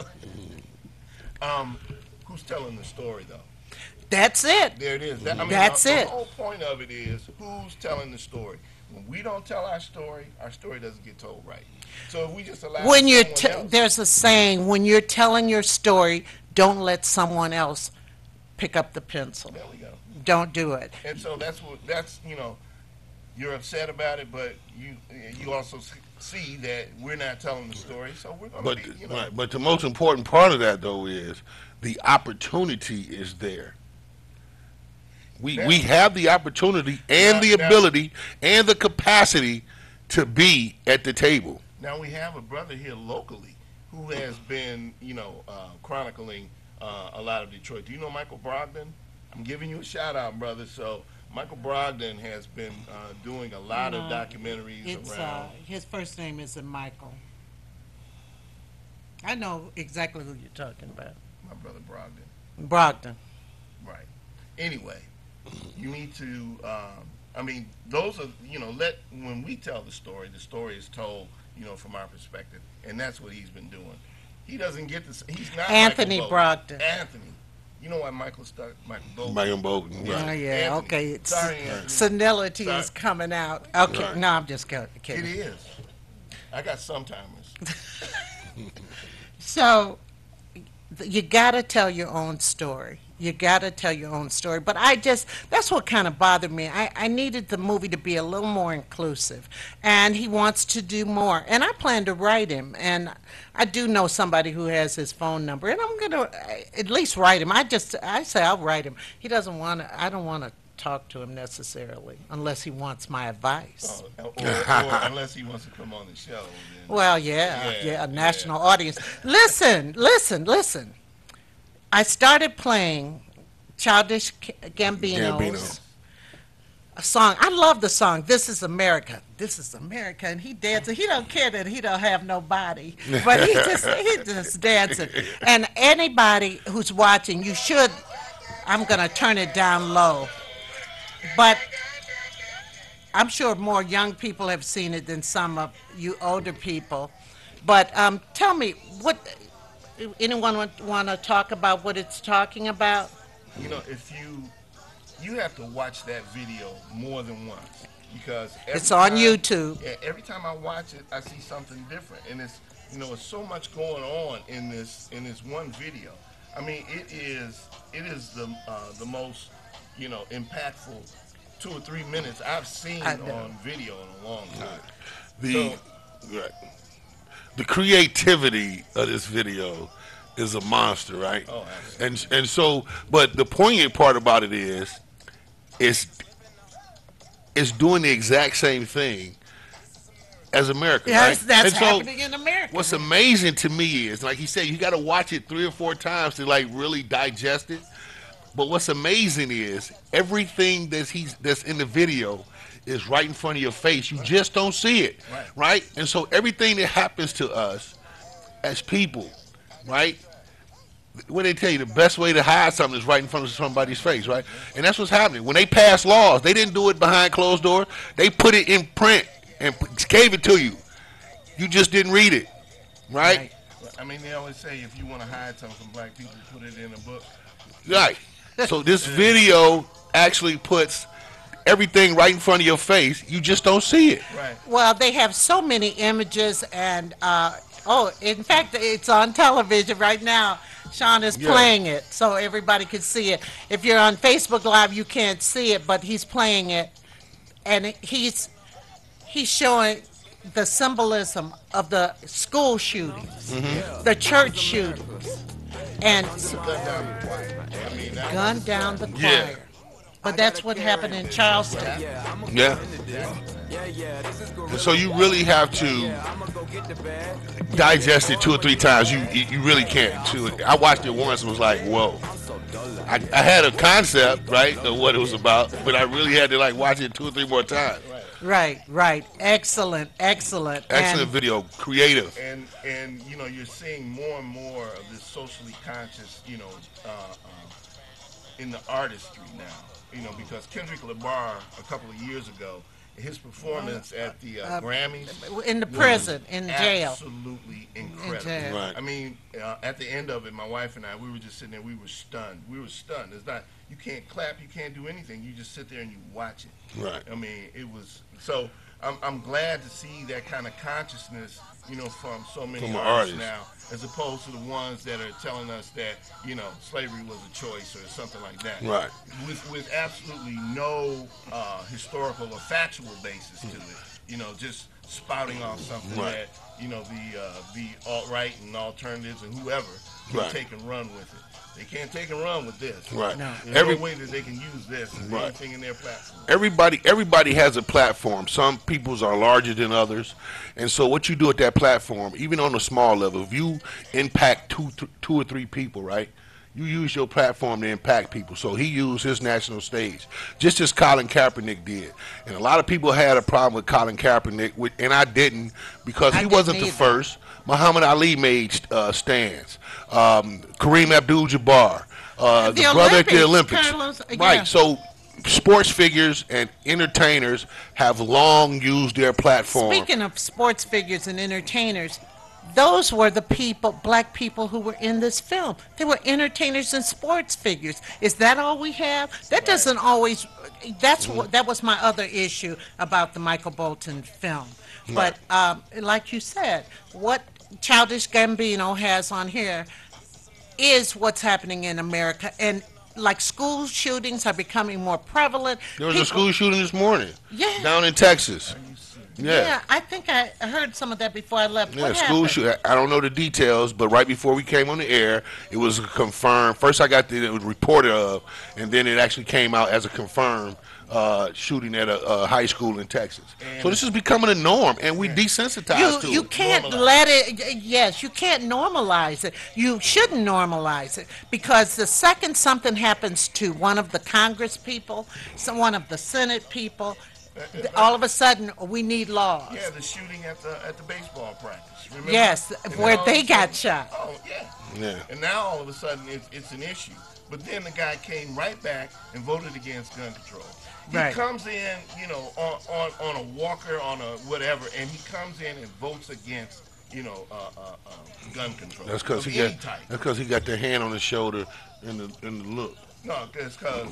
[SPEAKER 3] Who's telling the story, though?
[SPEAKER 1] That's it.
[SPEAKER 3] There it is.
[SPEAKER 1] That's it.
[SPEAKER 3] The whole point of it is who's telling the story. When we don't tell our story doesn't get told right. So if we just allow
[SPEAKER 1] When you're
[SPEAKER 3] someone else,
[SPEAKER 1] there's a saying, when you're telling your story, don't let someone else pick up the pencil.
[SPEAKER 3] there we go.
[SPEAKER 1] Don't do it.
[SPEAKER 3] And so that's you know, you're upset about it, but you also see that we're not telling the story, so we're going to be, you know.
[SPEAKER 2] Right, but the most important part of that, though, is the opportunity is there. We have the opportunity and the ability and the capacity to be at the table.
[SPEAKER 3] Now we have a brother here locally who has been, you know, chronicling a lot of Detroit. Do you know Michael Brogdon? I'm giving you a shout out, brother. So Michael Brogdon has been doing a lot of documentaries around.
[SPEAKER 1] His first name isn't Michael. I know exactly who you're talking about.
[SPEAKER 3] My brother Brogdon.
[SPEAKER 1] Brogdon.
[SPEAKER 3] Right. Anyway, you need to. I mean, those are, you know. When we tell the story is told, you know, from our perspective, and that's what he's been doing. He doesn't get this. He's not
[SPEAKER 1] Anthony
[SPEAKER 3] Michael Bolton.
[SPEAKER 1] Brogdon.
[SPEAKER 3] Anthony. You know why Michael Bolton?
[SPEAKER 2] Michael Bolton,
[SPEAKER 1] Oh,
[SPEAKER 2] right.
[SPEAKER 1] yeah,
[SPEAKER 3] Anthony.
[SPEAKER 1] okay. It's,
[SPEAKER 3] Sorry, Anthony.
[SPEAKER 1] senility
[SPEAKER 3] Sorry.
[SPEAKER 1] is coming out. Okay,
[SPEAKER 2] Right.
[SPEAKER 1] no, I'm just
[SPEAKER 3] It
[SPEAKER 1] kidding.
[SPEAKER 3] is. I got sometimers.
[SPEAKER 1] So, you got to tell your own story. You got to tell your own story. But that's what kind of bothered me. I needed the movie to be a little more inclusive. And he wants to do more. And I plan to write him. And I do know somebody who has his phone number. And I'm going to at least write him. I say I'll write him. He doesn't want to, I don't want to talk to him necessarily unless he wants my advice.
[SPEAKER 3] Or unless he wants to come on the show. Then.
[SPEAKER 1] Well, yeah,
[SPEAKER 3] Yeah,
[SPEAKER 1] a national audience. Listen. I started playing Childish Gambino's a song. I love the song, This Is America. This is America. And he dances. He don't care that he don't have nobody. But he just dancing. And anybody who's watching, you should, I'm going to turn it down low. But I'm sure more young people have seen it than some of you older people. But tell me, anyone want to talk about what it's talking about?
[SPEAKER 3] You know, if you have to watch that video more than once because
[SPEAKER 1] It's on YouTube.
[SPEAKER 3] Yeah, every time I watch it, I see something different, and it's so much going on in this one video. I mean, it is the most impactful 2 or 3 minutes I've seen on video in a long time.
[SPEAKER 2] The creativity of this video is a monster, right?
[SPEAKER 3] Oh, absolutely.
[SPEAKER 2] And so, but the poignant part about it is, it's doing the exact same thing as America,
[SPEAKER 1] Yes,
[SPEAKER 2] right?
[SPEAKER 1] that's
[SPEAKER 2] And so
[SPEAKER 1] happening in America.
[SPEAKER 2] What's amazing to me is, like he said, you got to watch it 3 or 4 times to like really digest it. But what's amazing is everything that's in the video is right in front of your face. You just don't see it, right? And so everything that happens to us as people, right? What they tell you, the best way to hide something is right in front of somebody's face, right? And that's what's happening. When they pass laws, they didn't do it behind closed doors. They put it in print and gave it to you. You just didn't read it, right?
[SPEAKER 3] I mean, they always say if you want to hide something from black people, put it in a book.
[SPEAKER 2] Right. So this video actually puts everything right in front of your face. You just don't see it.
[SPEAKER 3] Right.
[SPEAKER 1] Well, they have so many images, and in fact, it's on television right now. Sean is playing it, so everybody can see it. If you're on Facebook Live, you can't see it, but he's playing it, and he's showing the symbolism of the school shootings, the church shootings, and gun down the choir.
[SPEAKER 2] Yeah.
[SPEAKER 1] But that's what happened in Charleston.
[SPEAKER 2] Yeah. And so you really have to digest it 2 or 3 times. You really can't. I watched it once and was like, whoa. I had a concept, right, of what it was about, but I really had to like watch it 2 or 3 more times.
[SPEAKER 1] Right. Excellent.
[SPEAKER 2] Excellent
[SPEAKER 1] And
[SPEAKER 2] video, creative.
[SPEAKER 3] And you're seeing more and more of this socially conscious, in the artistry now. Because Kendrick Lamar a couple of years ago, his performance at the Grammys
[SPEAKER 1] in the prison, in jail.
[SPEAKER 3] Absolutely incredible.
[SPEAKER 1] In jail.
[SPEAKER 2] Right.
[SPEAKER 3] I mean, at the end of it, my wife and I, we were just sitting there. We were stunned. It's not, you can't clap, you can't do anything. You just sit there and you watch it.
[SPEAKER 2] Right.
[SPEAKER 3] I mean, it was so. I'm glad to see that kind of consciousness, from so many
[SPEAKER 2] From
[SPEAKER 3] artists
[SPEAKER 2] artists.
[SPEAKER 3] now, as opposed to the ones that are telling us that, slavery was a choice or something like that.
[SPEAKER 2] Right.
[SPEAKER 3] With absolutely no historical or factual basis to it. Just spouting off something
[SPEAKER 2] Right.
[SPEAKER 3] that, the alt-right and alternatives and whoever can
[SPEAKER 2] Right.
[SPEAKER 3] take and run with it. They can't take and run with this.
[SPEAKER 2] Right.
[SPEAKER 1] No.
[SPEAKER 3] There's no way that they can use this as
[SPEAKER 2] Right.
[SPEAKER 3] anything in their platform.
[SPEAKER 2] Everybody has a platform. Some people's are larger than others, and so what you do at that platform, even on a small level, if you impact two or three people, right? You use your platform to impact people. So he used his national stage, just as Colin Kaepernick did. And a lot of people had a problem with Colin Kaepernick, and I didn't, because
[SPEAKER 1] I
[SPEAKER 2] he
[SPEAKER 1] didn't
[SPEAKER 2] wasn't the
[SPEAKER 1] either.
[SPEAKER 2] first. Muhammad Ali made stands. Kareem Abdul-Jabbar, the
[SPEAKER 1] The
[SPEAKER 2] brother at the
[SPEAKER 1] Olympics,
[SPEAKER 2] Olympics.
[SPEAKER 1] Carlos, yeah.
[SPEAKER 2] Right. So sports figures and entertainers have long used their platform.
[SPEAKER 1] Speaking of sports figures and entertainers, those were the people, black people who were in this film. They were entertainers and sports figures. Is that all we have? That doesn't always. That was my other issue about the Michael Bolton film. But like you said, what Childish Gambino has on here is what's happening in America, and like school shootings are becoming more prevalent.
[SPEAKER 2] There was a school shooting this morning.
[SPEAKER 1] Yeah.
[SPEAKER 2] Down in Texas.
[SPEAKER 1] Yeah, I think I heard some of that before I left.
[SPEAKER 2] Yeah,
[SPEAKER 1] What
[SPEAKER 2] school
[SPEAKER 1] happened?
[SPEAKER 2] shoot. I don't know the details, but right before we came on the air, it was confirmed. First, I got it was reported of, and then it actually came out as a confirmed shooting at a high school in Texas. So this is becoming a norm, and we desensitized to
[SPEAKER 1] You
[SPEAKER 2] it.
[SPEAKER 1] can't let it. Yes, you can't normalize it. You shouldn't normalize it, because the second something happens to one of the Congress people, one of the Senate people, all of a sudden we need laws.
[SPEAKER 3] Yeah, the shooting at the baseball practice. Remember?
[SPEAKER 1] Yes,
[SPEAKER 3] And
[SPEAKER 1] where
[SPEAKER 3] then all
[SPEAKER 1] they
[SPEAKER 3] of a
[SPEAKER 1] got
[SPEAKER 3] sudden-
[SPEAKER 1] shot.
[SPEAKER 3] Oh yeah.
[SPEAKER 2] Yeah.
[SPEAKER 3] And now all of a sudden it's an issue. But then the guy came right back and voted against gun control. He
[SPEAKER 1] Right.
[SPEAKER 3] comes in, on a walker, on a whatever, and he comes in and votes against, gun control.
[SPEAKER 2] That's because
[SPEAKER 3] of
[SPEAKER 2] he
[SPEAKER 3] any
[SPEAKER 2] got.
[SPEAKER 3] type.
[SPEAKER 2] That's because he got the hand on his shoulder and the look.
[SPEAKER 3] No, it's because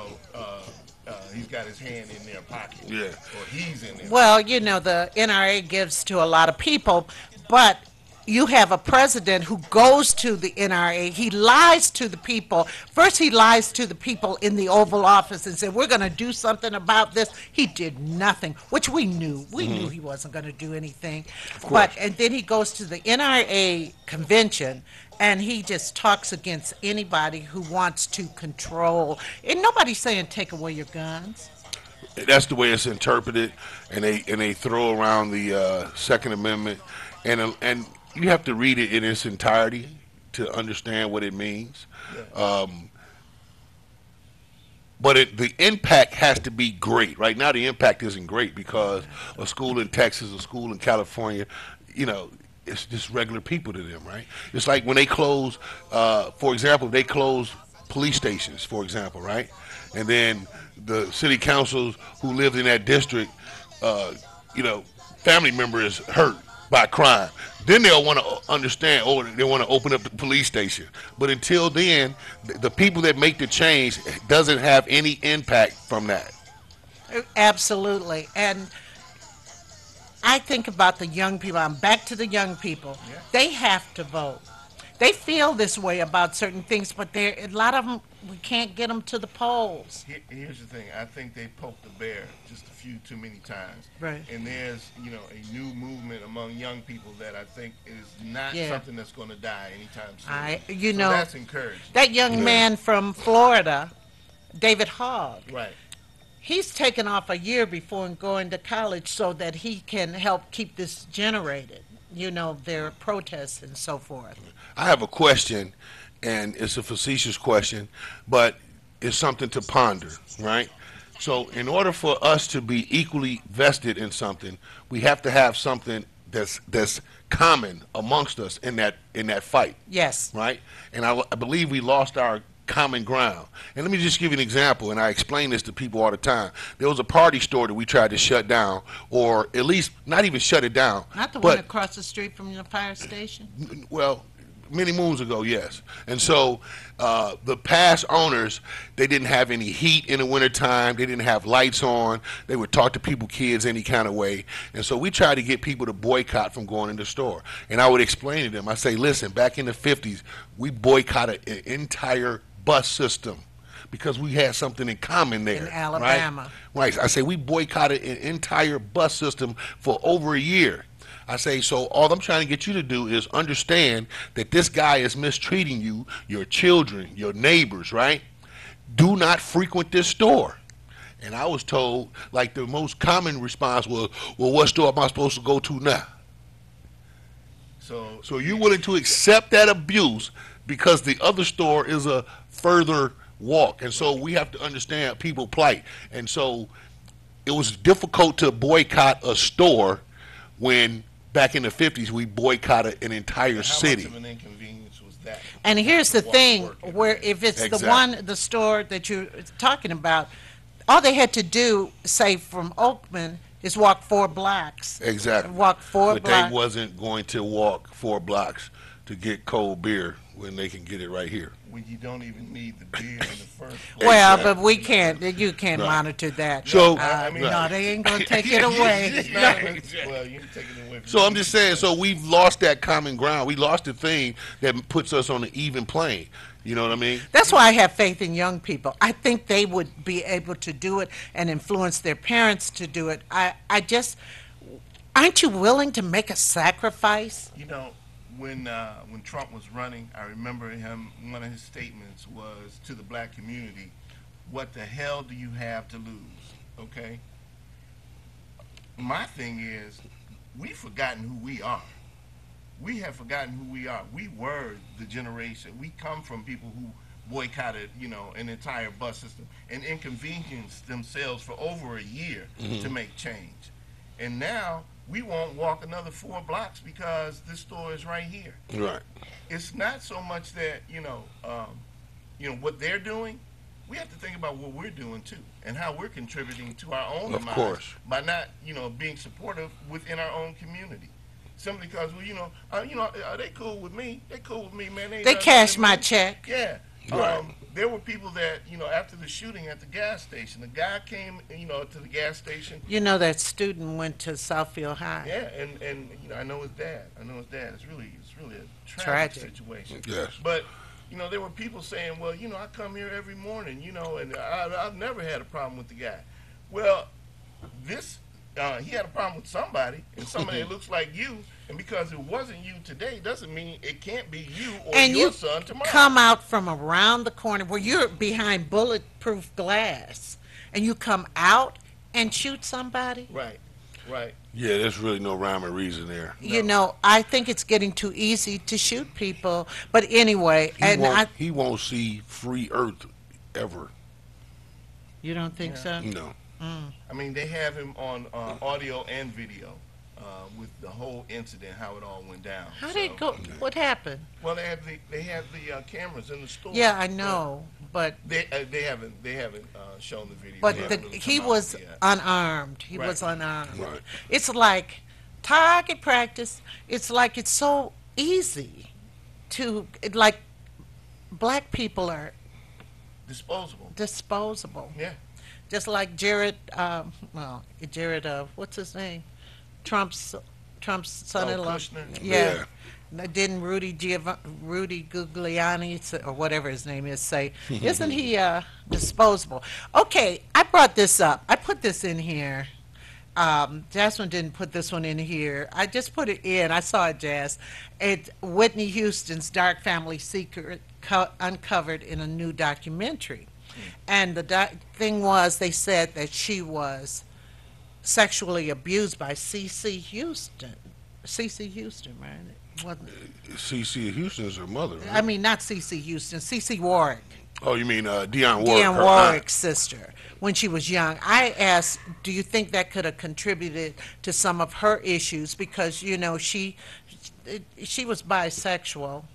[SPEAKER 3] he's got his hand in their pocket.
[SPEAKER 2] Yeah.
[SPEAKER 3] Or he's in there.
[SPEAKER 1] Well, the NRA gives to a lot of people, but you have a president who goes to the NRA. He lies to the people. First, he lies to the people in the Oval Office and said, we're going to do something about this. He did nothing, which we knew. We knew he wasn't going to do anything. And then he goes to the NRA convention, and he just talks against anybody who wants to control. And nobody's saying take away your guns.
[SPEAKER 2] That's the way it's interpreted, and they throw around the Second Amendment, and you have to read it in its entirety to understand what it means. But the impact has to be great. Right now, the impact isn't great because a school in Texas, a school in California, it's just regular people to them, right? It's like when they close, for example, they close police stations, for example, right? And then the city councils who lived in that district, family member is hurt by crime. Then they'll want to understand, they want to open up the police station. But until then, the people that make the change doesn't have any impact from that.
[SPEAKER 1] Absolutely. And I think about the young people. I'm back to the young people.
[SPEAKER 3] Yeah.
[SPEAKER 1] They have to vote. They feel this way about certain things, but a lot of them, we can't get them to the polls.
[SPEAKER 3] Here's the thing. I think they poked the bear just a few too many times.
[SPEAKER 1] Right.
[SPEAKER 3] And there's, a new movement among young people that I think is not
[SPEAKER 1] Yeah.
[SPEAKER 3] something that's going to die anytime soon.
[SPEAKER 1] So
[SPEAKER 3] that's encouraging.
[SPEAKER 1] that young man from Florida, David Hogg,
[SPEAKER 3] Right.
[SPEAKER 1] he's taken off a year before going to college so that he can help keep this generated, their protests and so forth.
[SPEAKER 2] I have a question, and it's a facetious question, but it's something to ponder, right? So in order for us to be equally vested in something, we have to have something that's common amongst us in that fight,
[SPEAKER 1] Yes.
[SPEAKER 2] right? And I believe we lost our common ground. And let me just give you an example, and I explain this to people all the time. There was a party store that we tried to shut down, or at least not even shut it down.
[SPEAKER 1] Not the
[SPEAKER 2] but
[SPEAKER 1] one across the street from the fire station?
[SPEAKER 2] well, many moons ago, yes. And so the past owners, they didn't have any heat in the wintertime. They didn't have lights on. They would talk to kids any kind of way. And so we tried to get people to boycott from going in the store. And I would explain to them, I say, listen, back in the 50s, we boycotted an entire bus system because we had something in common there.
[SPEAKER 1] In Alabama.
[SPEAKER 2] Right. I say we boycotted an entire bus system for over a year. I say, so all I'm trying to get you to do is understand that this guy is mistreating you, your children, your neighbors, right? Do not frequent this store. And I was told, like, the most common response was, well, what store am I supposed to go to now? So you're willing to accept that abuse because the other store is a further walk. And so we have to understand people's plight. And so it was difficult to boycott a store when back in the 50s, we boycotted an entire city.
[SPEAKER 3] How much of an inconvenience was that?
[SPEAKER 1] And here's the
[SPEAKER 3] Walk
[SPEAKER 1] thing,
[SPEAKER 3] work every
[SPEAKER 1] where
[SPEAKER 3] day.
[SPEAKER 1] if it's
[SPEAKER 2] Exactly.
[SPEAKER 1] the store that you're talking about, all they had to do, say from Oakman, is walk 4 blocks.
[SPEAKER 2] Exactly.
[SPEAKER 1] Walk 4
[SPEAKER 2] But
[SPEAKER 1] blocks.
[SPEAKER 2] they wasn't going to walk 4 blocks to get cold beer when they can get it right here.
[SPEAKER 3] When you don't even need the beer in the first place.
[SPEAKER 1] Well,
[SPEAKER 2] Exactly.
[SPEAKER 1] but we can't. You can't
[SPEAKER 2] Right.
[SPEAKER 1] monitor that.
[SPEAKER 2] So-
[SPEAKER 3] I mean,
[SPEAKER 1] no, they ain't gonna take it away.
[SPEAKER 3] It's not even- well, you can take it away from
[SPEAKER 2] So
[SPEAKER 3] me.
[SPEAKER 2] I'm just saying, so we've lost that common ground. We lost the thing that puts us on an even plane. You know what I mean?
[SPEAKER 1] That's why I have faith in young people. I think they would be able to do it and influence their parents to do it. I just, aren't you willing to make a sacrifice?
[SPEAKER 3] You know, when Trump was running, I remember him. One of his statements was to the black community, "What the hell do you have to lose?" Okay. My thing is, we've forgotten who we are. We have forgotten who we are. We were the generation. We come from people who boycotted, an entire bus system and inconvenienced themselves for over a year to make change. And now we won't walk another 4 blocks because this store is right here.
[SPEAKER 2] Right.
[SPEAKER 3] It's not so much that what they're doing. We have to think about what we're doing too, and how we're contributing to our own
[SPEAKER 2] Of
[SPEAKER 3] demise
[SPEAKER 2] course.
[SPEAKER 3] by not, being supportive within our own community. Simply because, are they cool with me? They cool with me, man.
[SPEAKER 1] They
[SPEAKER 3] done
[SPEAKER 1] cash
[SPEAKER 3] nothing
[SPEAKER 1] my
[SPEAKER 3] to me.
[SPEAKER 1] check.
[SPEAKER 3] Yeah.
[SPEAKER 2] Right.
[SPEAKER 3] There were people that, after the shooting at the gas station, the guy came, to the gas station.
[SPEAKER 1] You know that student went to Southfield High.
[SPEAKER 3] Yeah, and I know his dad. It's really a
[SPEAKER 1] Tragic.
[SPEAKER 3] situation.
[SPEAKER 2] Yes.
[SPEAKER 3] But there were people saying, well, I come here every morning, and I've never had a problem with the guy. Well, he had a problem with somebody, and somebody that looks like you, and because it wasn't you today doesn't mean it can't be you or
[SPEAKER 1] And
[SPEAKER 3] your
[SPEAKER 1] you
[SPEAKER 3] son tomorrow.
[SPEAKER 1] come out from around the corner where you're behind bulletproof glass, and you come out and shoot somebody.
[SPEAKER 3] Right.
[SPEAKER 2] Yeah, there's really no rhyme or reason there.
[SPEAKER 1] You know, I think it's getting too easy to shoot people. But anyway,
[SPEAKER 2] He won't see free Earth ever.
[SPEAKER 1] You don't think so?
[SPEAKER 2] No.
[SPEAKER 3] I mean, they have him on audio and video with the whole incident, how it all went down.
[SPEAKER 1] How did it go? What happened?
[SPEAKER 3] Well, they have the cameras in the store.
[SPEAKER 1] Yeah, I know, but
[SPEAKER 3] They haven't shown the video.
[SPEAKER 1] but
[SPEAKER 3] They
[SPEAKER 1] the,
[SPEAKER 3] haven't
[SPEAKER 1] he
[SPEAKER 3] come out
[SPEAKER 1] was
[SPEAKER 3] with it yet.
[SPEAKER 1] unarmed. He
[SPEAKER 3] Right.
[SPEAKER 1] was unarmed.
[SPEAKER 2] Right.
[SPEAKER 1] It's like target practice. It's like it's so easy to like black people are
[SPEAKER 3] disposable.
[SPEAKER 1] disposable.
[SPEAKER 3] Yeah.
[SPEAKER 1] Just like Jared, what's his name? Trump's son-in-law.
[SPEAKER 3] Kushner.
[SPEAKER 1] Yeah. Didn't Rudy Giuliani, or whatever his name is, say, isn't he disposable? Okay, I brought this up. I put this in here. Jasmine didn't put this one in here. I just put it in. I saw it, Jazz. It's Whitney Houston's dark family secret uncovered in a new documentary. And the thing was, they said that she was sexually abused by C.C. Houston. C.C. Houston, right? It wasn't,
[SPEAKER 2] C.C. Houston's her mother. Right?
[SPEAKER 1] I mean, not C.C. Houston, C.C. Warwick.
[SPEAKER 2] Oh, you mean Dionne Warwick?
[SPEAKER 1] Dionne
[SPEAKER 2] her
[SPEAKER 1] Warwick's sister, when she was young. I asked, do you think that could have contributed to some of her issues? Because, you know, she was bisexual.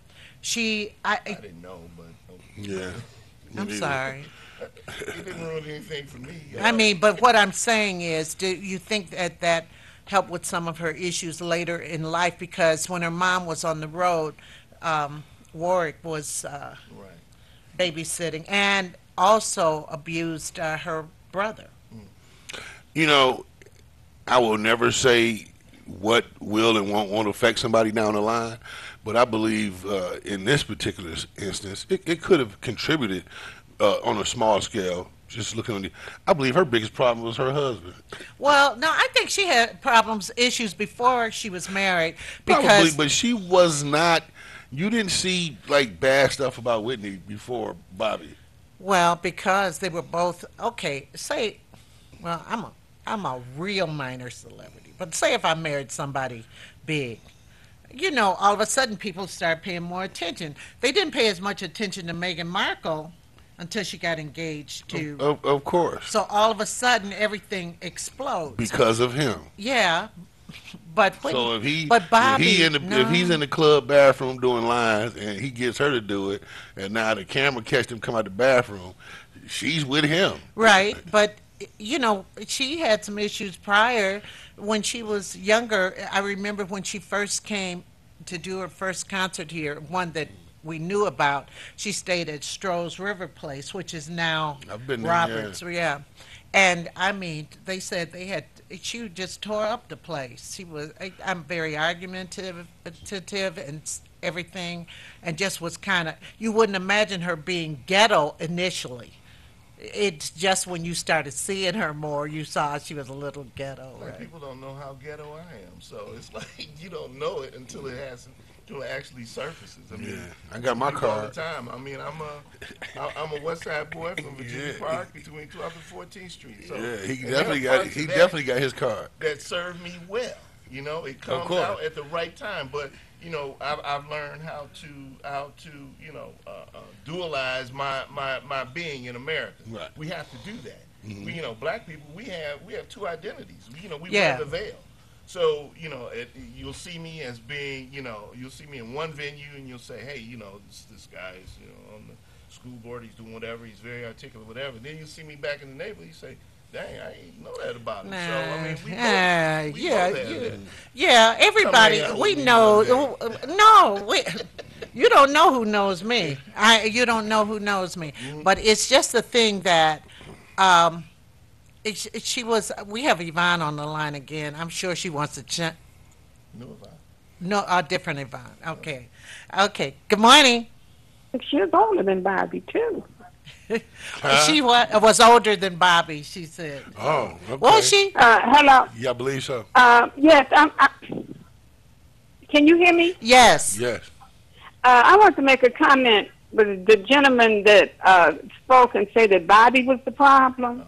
[SPEAKER 3] I didn't know, but
[SPEAKER 2] aunt? Yeah. Me
[SPEAKER 1] I'm
[SPEAKER 2] neither.
[SPEAKER 1] sorry.
[SPEAKER 3] it didn't ruin anything for me.
[SPEAKER 1] I mean, but what I'm saying is, do you think that helped with some of her issues later in life? Because when her mom was on the road, Warwick was
[SPEAKER 3] Right.
[SPEAKER 1] babysitting and also abused her brother.
[SPEAKER 2] You know, I will never say what will and won't affect somebody down the line, but I believe in this particular instance, it could have contributed on a small scale. Just looking on I believe her biggest problem was her husband.
[SPEAKER 1] Well, no, I think she had issues before she was married.
[SPEAKER 2] Probably,
[SPEAKER 1] Because
[SPEAKER 2] but she was not. You didn't see like bad stuff about Whitney before Bobby.
[SPEAKER 1] Well, because they were both okay. Well, I'm a real minor celebrity, but say if I married somebody big, you know, all of a sudden people start paying more attention. They didn't pay as much attention to Meghan Markle until she got engaged to.
[SPEAKER 2] Of course,
[SPEAKER 1] So all of a sudden everything explodes.
[SPEAKER 2] because of him.
[SPEAKER 1] Yeah, but
[SPEAKER 2] So
[SPEAKER 1] but Bobby,
[SPEAKER 2] if he's in the club bathroom doing lines and he gets her to do it, and now the camera catch him come out the bathroom, she's with him.
[SPEAKER 1] right, but you know, she had some issues prior when she was younger. I remember when she first came to do her first concert here, one that we knew about. She stayed at Stroh's River Place, which is now
[SPEAKER 2] I've been there,
[SPEAKER 1] Roberts. Yeah. And I mean, they said they had, she just tore up the place. She was, I'm very argumentative and everything, and just was kind of, you wouldn't imagine her being ghetto initially. It's just when you started seeing her more, you saw she was a little ghetto,
[SPEAKER 3] Like,
[SPEAKER 1] right?
[SPEAKER 3] people don't know how ghetto I am, so it's like you don't know it until it hasn't, until it actually surfaces. I mean,
[SPEAKER 2] Yeah, I got my
[SPEAKER 3] people all
[SPEAKER 2] card.
[SPEAKER 3] the time. I mean, I'm a West Side boy from Virginia
[SPEAKER 2] Yeah.
[SPEAKER 3] Park between 12th and 14th Street. So
[SPEAKER 2] Yeah, he
[SPEAKER 3] and there
[SPEAKER 2] definitely
[SPEAKER 3] are
[SPEAKER 2] got
[SPEAKER 3] parts
[SPEAKER 2] he
[SPEAKER 3] of that
[SPEAKER 2] definitely got his card.
[SPEAKER 3] that served me well. You know, it comes
[SPEAKER 2] course.
[SPEAKER 3] out at the right time. But you know, I've learned how to you know dualize my being in America.
[SPEAKER 2] Right.
[SPEAKER 3] We have to do that. We, you know, black people, we have two identities. You know, we
[SPEAKER 1] Yeah.
[SPEAKER 3] wear the veil. So, you know, you'll see me as being, you know, you'll see me in one venue and you'll say, hey, you know, this guy is, you know, on the school board, he's doing whatever, he's very articulate, whatever. Then you'll see me back in the neighborhood, you say, dang, I ain't know that about him. So, I mean, we
[SPEAKER 1] yeah,
[SPEAKER 3] both have
[SPEAKER 1] yeah,
[SPEAKER 3] that.
[SPEAKER 1] yeah. Everybody,
[SPEAKER 3] Come hang out
[SPEAKER 1] we
[SPEAKER 3] with me
[SPEAKER 1] know.
[SPEAKER 3] one day.
[SPEAKER 1] No, you don't know who knows me. You don't know who knows me. But it's just the thing that, she was. We have Yvonne on the line again. I'm sure she wants to.
[SPEAKER 3] No, if I-
[SPEAKER 1] No, a different Yvonne. Okay, okay. Good morning.
[SPEAKER 5] She was older than Bobby too.
[SPEAKER 1] She was older than Bobby. She said.
[SPEAKER 2] Oh, okay.
[SPEAKER 1] Was she?
[SPEAKER 5] Hello.
[SPEAKER 2] Yeah, I believe so.
[SPEAKER 5] Yes. Can you hear me?
[SPEAKER 1] Yes.
[SPEAKER 2] Yes.
[SPEAKER 5] I want to make a comment with the gentleman that spoke and said that Bobby was the problem.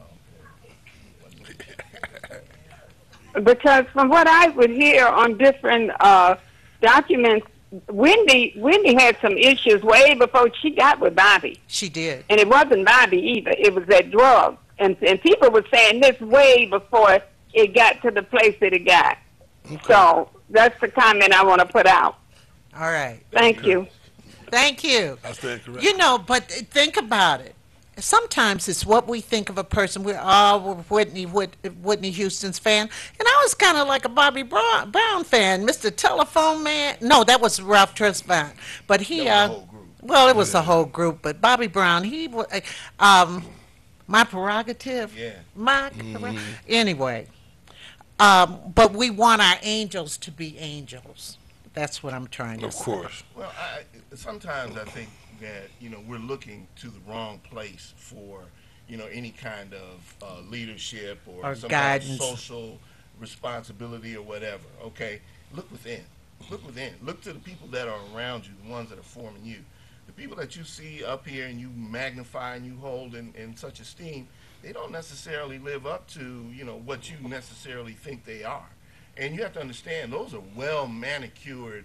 [SPEAKER 5] Because from what I would hear on different documents, Wendy had some issues way before she got with Bobby.
[SPEAKER 1] She did.
[SPEAKER 5] And it wasn't Bobby either. It was that drug. And people were saying this way before it got to the place that it got. So that's the comment I want to put out.
[SPEAKER 1] All right.
[SPEAKER 5] Thank you.
[SPEAKER 1] Thank you.
[SPEAKER 2] I stand correct.
[SPEAKER 1] You know, but think about it. Sometimes it's what we think of a person. We're all Whitney Houston's fan, and I was kind of like a Bobby Brown fan, Mr. Telephone Man. No, that was Ralph Tresvant, but he.
[SPEAKER 3] That was the whole group.
[SPEAKER 1] Well, it was the whole group, but Bobby Brown, he was. My prerogative.
[SPEAKER 3] Yeah.
[SPEAKER 1] Anyway, but we want our angels to be angels. That's what I'm trying to
[SPEAKER 2] Of
[SPEAKER 1] say.
[SPEAKER 2] course.
[SPEAKER 3] Well, sometimes I think that, you know, we're looking to the wrong place for, you know, any kind of leadership or some kind of
[SPEAKER 1] guidance.
[SPEAKER 3] social responsibility or whatever. Okay, look within. Look within. Look to the people that are around you, the ones that are forming you. The people that you see up here and you magnify and you hold in such esteem, they don't necessarily live up to, you know, what you necessarily think they are. And you have to understand, those are well manicured,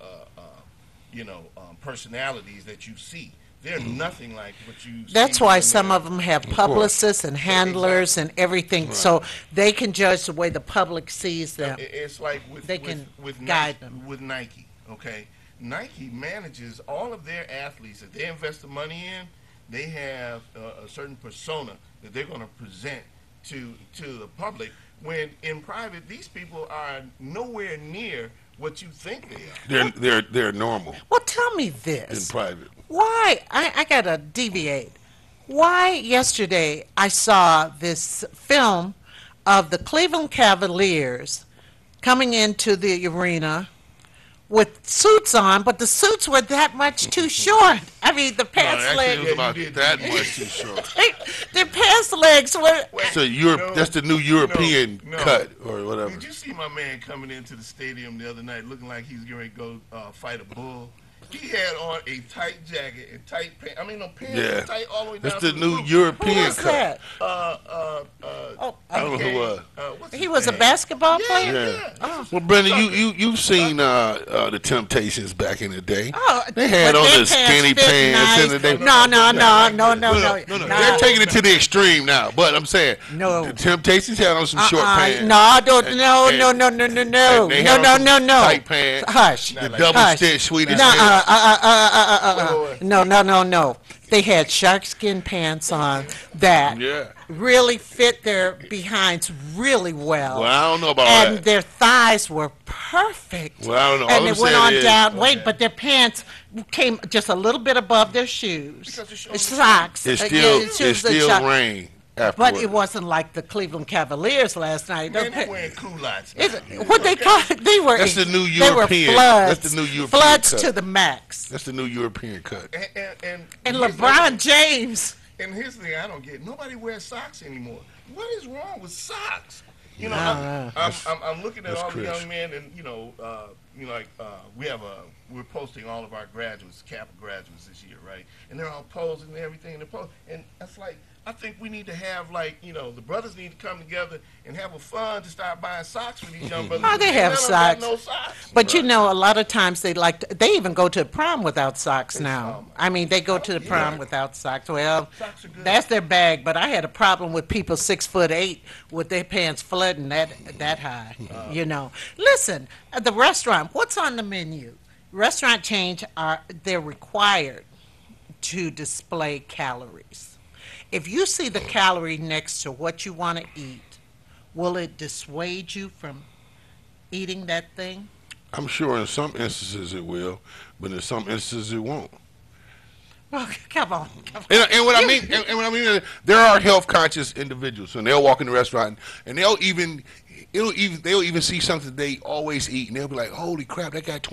[SPEAKER 3] personalities that you see. They're nothing like what you see.
[SPEAKER 1] That's why
[SPEAKER 3] when
[SPEAKER 1] some
[SPEAKER 3] they're-
[SPEAKER 1] of them have
[SPEAKER 2] course.
[SPEAKER 1] publicists and handlers and everything, so they can judge the way the public sees them.
[SPEAKER 3] It's like with
[SPEAKER 1] They can
[SPEAKER 3] with
[SPEAKER 1] guide
[SPEAKER 3] Nike,
[SPEAKER 1] them.
[SPEAKER 3] with Nike. Okay, Nike manages all of their athletes that they invest the money in. They have a certain persona that they're going to present to the public. When in private, these people are nowhere near what you think they are.
[SPEAKER 2] They're normal
[SPEAKER 1] Well, tell me
[SPEAKER 2] in
[SPEAKER 1] this.
[SPEAKER 2] private.
[SPEAKER 1] Why, I got to deviate. Why yesterday I saw this film of the Cleveland Cavaliers coming into the arena with suits on, but the suits were that much too short. I mean, the pants
[SPEAKER 2] Actually, it
[SPEAKER 1] legs,
[SPEAKER 2] was about
[SPEAKER 3] you did.
[SPEAKER 2] that much too short.
[SPEAKER 1] their pants legs were.
[SPEAKER 2] So
[SPEAKER 3] No,
[SPEAKER 2] that's the new European
[SPEAKER 3] no.
[SPEAKER 2] cut or whatever.
[SPEAKER 3] Did you see my man coming into the stadium the other night looking like he's going to go fight a bull? He had on a tight jacket and tight pants. I mean, no pants
[SPEAKER 2] Yeah.
[SPEAKER 3] tight all the way down
[SPEAKER 2] That's the
[SPEAKER 3] to
[SPEAKER 2] new
[SPEAKER 3] roof.
[SPEAKER 1] Who
[SPEAKER 2] European
[SPEAKER 1] was
[SPEAKER 2] cut.
[SPEAKER 1] that?
[SPEAKER 3] Oh,
[SPEAKER 2] I don't know who it was.
[SPEAKER 3] what's
[SPEAKER 1] He
[SPEAKER 3] his
[SPEAKER 1] was a
[SPEAKER 3] name?
[SPEAKER 1] basketball player?
[SPEAKER 3] Yeah.
[SPEAKER 2] Yeah. Well, Brenda, you've seen the Temptations back in the day.
[SPEAKER 1] Oh,
[SPEAKER 2] They had
[SPEAKER 1] but
[SPEAKER 2] on
[SPEAKER 1] their
[SPEAKER 2] the skinny
[SPEAKER 1] fit
[SPEAKER 2] pants and
[SPEAKER 1] nice.
[SPEAKER 2] they.
[SPEAKER 1] No.
[SPEAKER 2] No, they're taking it to the extreme now. But I'm saying,
[SPEAKER 1] No.
[SPEAKER 2] the Temptations had on some short pants.
[SPEAKER 1] No, I don't.
[SPEAKER 2] And-
[SPEAKER 1] No,
[SPEAKER 2] and-
[SPEAKER 1] no.
[SPEAKER 2] they had on some
[SPEAKER 1] No.
[SPEAKER 2] tight pants.
[SPEAKER 1] Hush.
[SPEAKER 2] The double
[SPEAKER 1] Hush.
[SPEAKER 2] stitch Swedish.
[SPEAKER 1] No,
[SPEAKER 2] pants.
[SPEAKER 3] Wait.
[SPEAKER 1] no. They had shark skin pants on that
[SPEAKER 2] Yeah.
[SPEAKER 1] really fit their behinds really well.
[SPEAKER 2] Well, I don't know about
[SPEAKER 1] and
[SPEAKER 2] that.
[SPEAKER 1] their thighs were perfect.
[SPEAKER 2] Well, I don't know. All
[SPEAKER 1] And
[SPEAKER 2] I'm
[SPEAKER 1] it went
[SPEAKER 2] saying
[SPEAKER 1] on
[SPEAKER 2] is-
[SPEAKER 1] down. Wait, but their pants came just a little bit above their shoes.
[SPEAKER 3] Because it shows
[SPEAKER 1] It's
[SPEAKER 3] the
[SPEAKER 1] socks.
[SPEAKER 2] It
[SPEAKER 1] Yeah,
[SPEAKER 2] still,
[SPEAKER 1] shoes
[SPEAKER 2] it
[SPEAKER 1] and
[SPEAKER 2] still
[SPEAKER 1] socks.
[SPEAKER 2] rained
[SPEAKER 1] But
[SPEAKER 2] afterward.
[SPEAKER 1] it wasn't like the Cleveland Cavaliers last night.
[SPEAKER 3] Man, they're wearing culottes.
[SPEAKER 1] What they call it? They were.
[SPEAKER 2] That's the new
[SPEAKER 1] They were
[SPEAKER 2] European-
[SPEAKER 1] floods.
[SPEAKER 2] that's the new European
[SPEAKER 1] floods
[SPEAKER 2] cut.
[SPEAKER 1] to the max.
[SPEAKER 2] That's the new European cut.
[SPEAKER 3] And
[SPEAKER 1] And
[SPEAKER 3] here's
[SPEAKER 1] LeBron James.
[SPEAKER 3] And here's the thing I don't get. Nobody wears socks anymore. What is wrong with socks? You know,
[SPEAKER 1] Nah.
[SPEAKER 3] I'm looking at
[SPEAKER 2] That's
[SPEAKER 3] all the
[SPEAKER 2] Chris.
[SPEAKER 3] young men, and we're posting all of our graduates, Kappa graduates this year, right? And they're all posing and everything, and and that's like, I think we need to have the brothers need to come together and have a fund to start buying socks for these young brothers.
[SPEAKER 1] Oh, they have
[SPEAKER 3] None of them got
[SPEAKER 1] socks.
[SPEAKER 3] no socks.
[SPEAKER 1] But you know, a lot of times they even go to prom without socks now. I mean, they go to the prom without socks. Well,
[SPEAKER 3] Socks are good.
[SPEAKER 1] that's their bag. But I had a problem with people 6'8" with their pants flooding that high. You know, listen, at the restaurant, what's on the menu? Restaurant chains they're required to display calories. If you see the calorie next to what you want to eat, will it dissuade you from eating that thing?
[SPEAKER 2] I'm sure in some instances it will, but in some instances it won't.
[SPEAKER 1] Oh, come on.
[SPEAKER 2] And what I mean, and what I mean, is there are health conscious individuals, and they'll walk in the restaurant, and they'll even see something they always eat, and they'll be like, "Holy crap, that got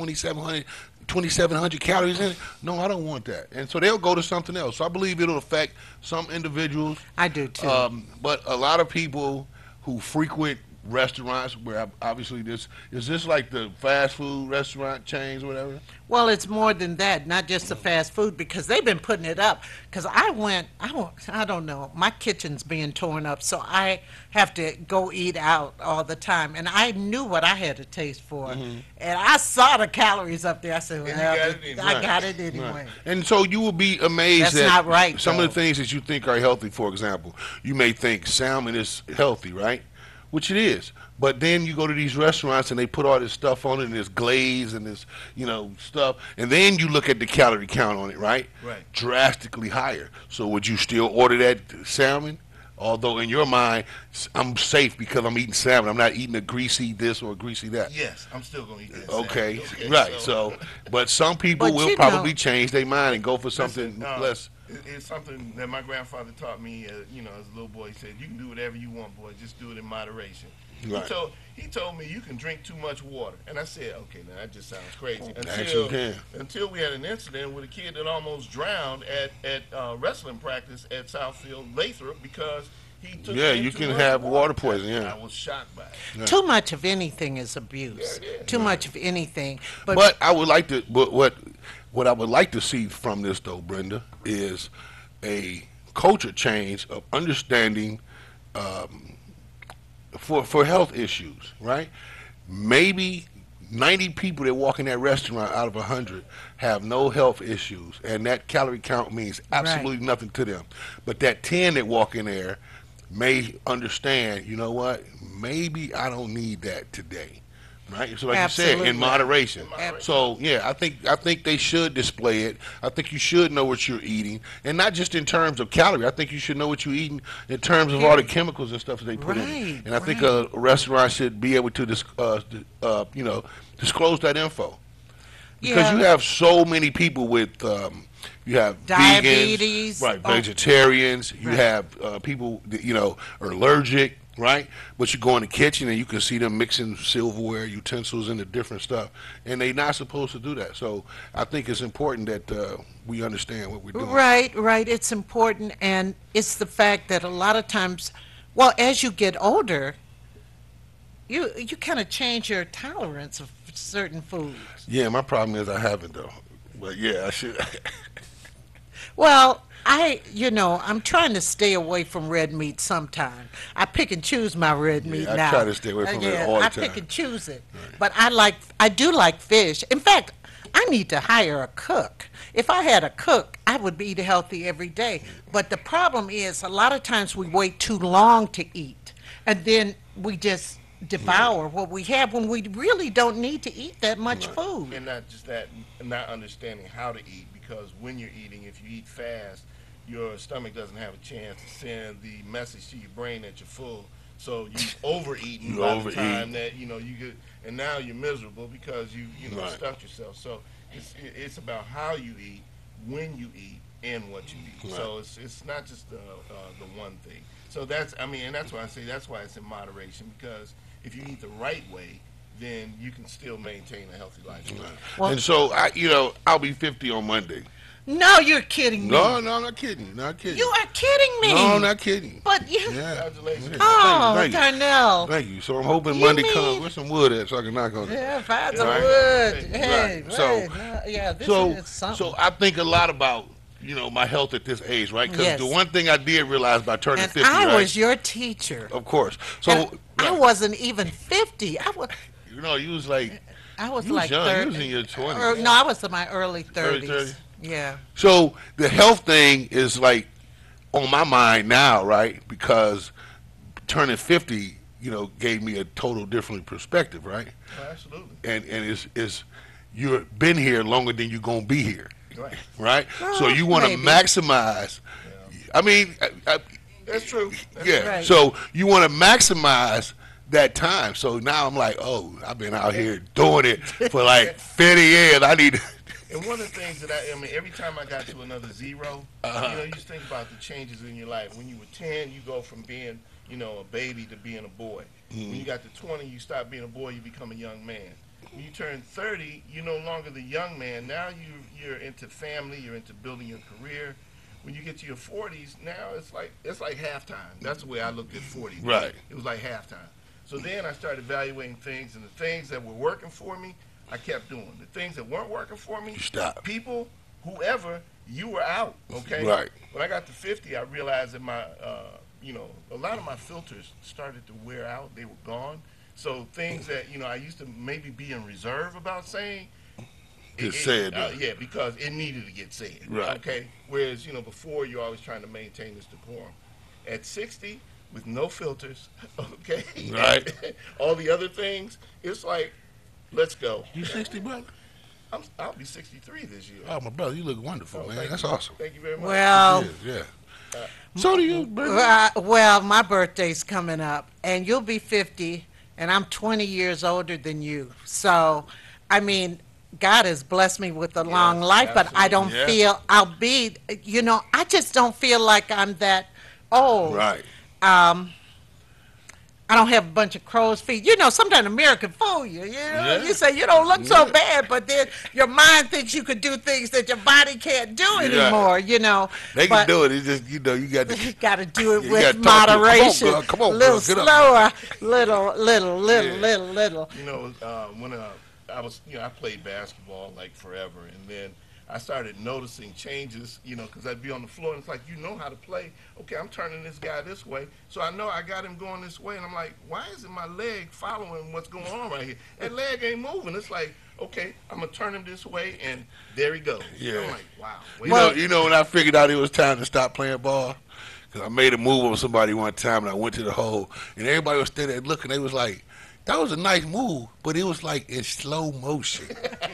[SPEAKER 2] 2,700 calories in it." No, I don't want that, and so they'll go to something else. So I believe it'll affect some individuals.
[SPEAKER 1] I do too.
[SPEAKER 2] But a lot of people who frequent restaurants, where obviously is this like the fast food restaurant chains or whatever?
[SPEAKER 1] Well, it's more than that, not just the fast food, because they've been putting it up. Because I don't know, my kitchen's being torn up, so I have to go eat out all the time. And I knew what I had to taste for. And I saw the calories up there. I said,
[SPEAKER 3] you
[SPEAKER 1] well,
[SPEAKER 3] got it anyway.
[SPEAKER 1] I got it anyway.
[SPEAKER 2] Right. And so you will be amazed
[SPEAKER 1] That's
[SPEAKER 2] at
[SPEAKER 1] not right,
[SPEAKER 2] some
[SPEAKER 1] though.
[SPEAKER 2] of the things that you think are healthy. For example, you may think salmon is healthy, right? Which it is. But then you go to these restaurants and they put all this stuff on it, and this glaze and this, stuff. And then you look at the calorie count on it, right?
[SPEAKER 3] Right.
[SPEAKER 2] Drastically higher. So would you still order that salmon? Although in your mind, I'm safe because I'm eating salmon. I'm not eating a greasy this or a greasy that.
[SPEAKER 3] Yes, I'm still gonna eat that.
[SPEAKER 2] Okay,
[SPEAKER 3] salad.
[SPEAKER 2] right. So, but some people
[SPEAKER 1] But
[SPEAKER 2] will
[SPEAKER 1] you
[SPEAKER 2] probably
[SPEAKER 1] know-
[SPEAKER 2] change their mind and go for something
[SPEAKER 3] Listen,
[SPEAKER 2] less.
[SPEAKER 3] It's something that my grandfather taught me. As a little boy, he said, "You can do whatever you want, boy. Just do it in moderation."
[SPEAKER 2] Right.
[SPEAKER 3] He told me you can drink too much water, and I said, "Okay, now that just sounds crazy."
[SPEAKER 2] Actually can.
[SPEAKER 3] Until we had an incident with a kid that almost drowned at wrestling practice at Southfield Lathrop because he took.
[SPEAKER 2] Yeah,
[SPEAKER 3] in
[SPEAKER 2] you
[SPEAKER 3] too
[SPEAKER 2] can
[SPEAKER 3] much
[SPEAKER 2] have water poisoning,
[SPEAKER 3] I
[SPEAKER 2] yeah.
[SPEAKER 3] was shocked by it.
[SPEAKER 1] Too much of anything is abuse.
[SPEAKER 3] Yeah, it is.
[SPEAKER 1] Too much of anything.
[SPEAKER 2] But I would like to. But what I would like to see from this, though, Brenda, is a culture change of understanding for health issues. Right? Maybe 90 people that walk in that restaurant out of 100 have no health issues, and that calorie count means absolutely nothing to them. But that 10 that walk in there may understand, you know what, maybe I don't need that today. Right? So like you said,
[SPEAKER 1] Absolutely.
[SPEAKER 2] in moderation.
[SPEAKER 3] moderation.
[SPEAKER 2] So yeah, I think they should display it. I think you should know what you're eating, and not just in terms of calorie. I think you should know what you're eating in terms of all the chemicals and stuff that they put in.
[SPEAKER 1] Right,
[SPEAKER 2] And I think
[SPEAKER 1] right.
[SPEAKER 2] a restaurant should be able to disclose that info. Because
[SPEAKER 1] Yeah.
[SPEAKER 2] you have so many people with, you have
[SPEAKER 1] Diabetes.
[SPEAKER 2] vegans, right?
[SPEAKER 1] Oh.
[SPEAKER 2] Vegetarians. You
[SPEAKER 1] Right.
[SPEAKER 2] have people that are allergic, right? But you go in the kitchen and you can see them mixing silverware, utensils, into different stuff, and they're not supposed to do that. So I think it's important that we understand what we're doing.
[SPEAKER 1] Right. It's important, and it's the fact that a lot of times, well, as you get older, you kind of change your tolerance of certain foods.
[SPEAKER 2] Yeah, my problem is I haven't though. But yeah, I should.
[SPEAKER 1] Well, I'm trying to stay away from red meat sometime. I pick and choose my red meat
[SPEAKER 2] I
[SPEAKER 1] now.
[SPEAKER 2] try to stay away from it all the
[SPEAKER 1] I
[SPEAKER 2] time.
[SPEAKER 1] pick and choose it. But I do like fish. In fact, I need to hire a cook. If I had a cook, I would eat healthy every day. But the problem is a lot of times we wait too long to eat. And then we just devour what we have when we really don't need to eat that much food.
[SPEAKER 3] And not just that, not understanding how to eat, because when you're eating, if you eat fast, your stomach doesn't have a chance to send the message to your brain that you're full. So you've overeaten by the time that you get, and now you're miserable because you stuffed yourself. So it's about how you eat, when you eat, and what you eat.
[SPEAKER 2] Right.
[SPEAKER 3] So it's not just the one thing. So and that's why I say that's why it's in moderation, because if you eat the right way, then you can still maintain a healthy lifestyle.
[SPEAKER 2] Right.
[SPEAKER 1] Well-
[SPEAKER 2] And so I'll be 50 on Monday.
[SPEAKER 1] No, you're kidding me.
[SPEAKER 2] No, I'm not kidding you. Not kidding.
[SPEAKER 1] You are kidding me.
[SPEAKER 2] No, I'm not kidding.
[SPEAKER 1] But you.
[SPEAKER 2] Yeah.
[SPEAKER 3] Congratulations.
[SPEAKER 1] Oh,
[SPEAKER 2] Thank you.
[SPEAKER 1] Darnell.
[SPEAKER 2] Thank you. So I'm hoping
[SPEAKER 1] You
[SPEAKER 2] Monday
[SPEAKER 1] mean-
[SPEAKER 2] comes. Where's some wood at so I can knock on it?
[SPEAKER 1] Yeah, find some
[SPEAKER 2] Right.
[SPEAKER 1] wood.
[SPEAKER 3] Right.
[SPEAKER 1] Hey,
[SPEAKER 2] Right. So-
[SPEAKER 1] wait, no, yeah, this
[SPEAKER 2] So,
[SPEAKER 1] is something.
[SPEAKER 2] so I think a lot about my health at this age, right? Because
[SPEAKER 1] Yes.
[SPEAKER 2] the one thing I did realize by turning
[SPEAKER 1] and
[SPEAKER 2] 50,
[SPEAKER 1] I
[SPEAKER 2] right?
[SPEAKER 1] was your teacher.
[SPEAKER 2] Of course. So
[SPEAKER 1] And I
[SPEAKER 2] right.
[SPEAKER 1] wasn't even 50. I was
[SPEAKER 2] you was like,
[SPEAKER 1] like
[SPEAKER 2] you was young.
[SPEAKER 1] 30.
[SPEAKER 2] You was in your 20s.
[SPEAKER 1] No, I was in my early 30s.
[SPEAKER 2] 30s?
[SPEAKER 1] Yeah.
[SPEAKER 2] So the health thing is like on my mind now, right? Because turning 50, gave me a total different perspective, right?
[SPEAKER 3] Oh, absolutely.
[SPEAKER 2] And it's you've been here longer than you're gonna be here,
[SPEAKER 3] Right.
[SPEAKER 2] right? So you want to
[SPEAKER 1] maybe.
[SPEAKER 2] maximize. I mean,
[SPEAKER 3] That's true.
[SPEAKER 2] yeah.
[SPEAKER 1] right.
[SPEAKER 2] So you want to maximize that time. So now I'm like, oh, I've been out here doing it for like 50 years. I need.
[SPEAKER 3] And one of the things that I mean, every time I got to another zero, you just think about the changes in your life. When you were 10, you go from being, a baby to being a boy. When you got to 20, you stop being a boy, you become a young man. When you turn 30, you're no longer the young man. Now you're into family, you're into building your career. When you get to your 40s, now it's like halftime. That's the way I looked at 40.
[SPEAKER 2] Right.
[SPEAKER 3] It was like halftime. So then I started evaluating things, and the things that were working for me, I kept doing. The things that weren't working for me,
[SPEAKER 2] Stop.
[SPEAKER 3] people, whoever, you were out, okay?
[SPEAKER 2] Right.
[SPEAKER 3] When I got to 50, I realized that my, a lot of my filters started to wear out. They were gone. So things that, I used to maybe be in reserve about saying,
[SPEAKER 2] Just say it, man.
[SPEAKER 3] yeah, because it needed to get said.
[SPEAKER 2] Right.
[SPEAKER 3] Okay. Whereas, before you're always trying to maintain this decorum. At 60, with no filters, okay,
[SPEAKER 2] Right.
[SPEAKER 3] all the other things, it's like, let's go.
[SPEAKER 2] You 60, brother?
[SPEAKER 3] I'll be 63 this year.
[SPEAKER 2] Oh, my brother, you look wonderful,
[SPEAKER 3] Oh,
[SPEAKER 2] man.
[SPEAKER 3] thank
[SPEAKER 2] That's
[SPEAKER 3] you.
[SPEAKER 2] awesome.
[SPEAKER 3] Thank you very much.
[SPEAKER 1] Well,
[SPEAKER 2] Yeah. So do you, baby.
[SPEAKER 1] well, my birthday's coming up, and you'll be 50, and I'm 20 years older than you. So, I mean, God has blessed me with a long life, but I don't
[SPEAKER 2] Yeah.
[SPEAKER 1] feel I'll be, I just don't feel like I'm that old.
[SPEAKER 2] Right.
[SPEAKER 1] I don't have a bunch of crow's feet. Sometimes America fool you.
[SPEAKER 2] Yeah.
[SPEAKER 1] You say you don't look so bad, but then your mind thinks you could do things that your body can't do anymore.
[SPEAKER 2] They
[SPEAKER 1] But
[SPEAKER 2] can do it. It's just, you got to.
[SPEAKER 1] you got to do it
[SPEAKER 2] You
[SPEAKER 1] with
[SPEAKER 2] gotta talk to 'em.
[SPEAKER 1] moderation.
[SPEAKER 2] Come on,
[SPEAKER 1] a little
[SPEAKER 2] girl, get up.
[SPEAKER 1] slower, little, little.
[SPEAKER 3] When I was, I played basketball like forever, and then I started noticing changes, because I'd be on the floor, and it's like, how to play. Okay, I'm turning this guy this way, so I know I got him going this way, and I'm like, why isn't my leg following what's going on right here? That leg ain't moving. It's like, okay, I'm going to turn him this way, and there he goes.
[SPEAKER 2] Yeah.
[SPEAKER 3] I'm like, wow. Wait
[SPEAKER 2] You know when I figured out it was time to stop playing ball? Because I made a move on somebody one time, and I went to the hole, and everybody was standing there looking. They was like, that was a nice move, but it was like in slow motion.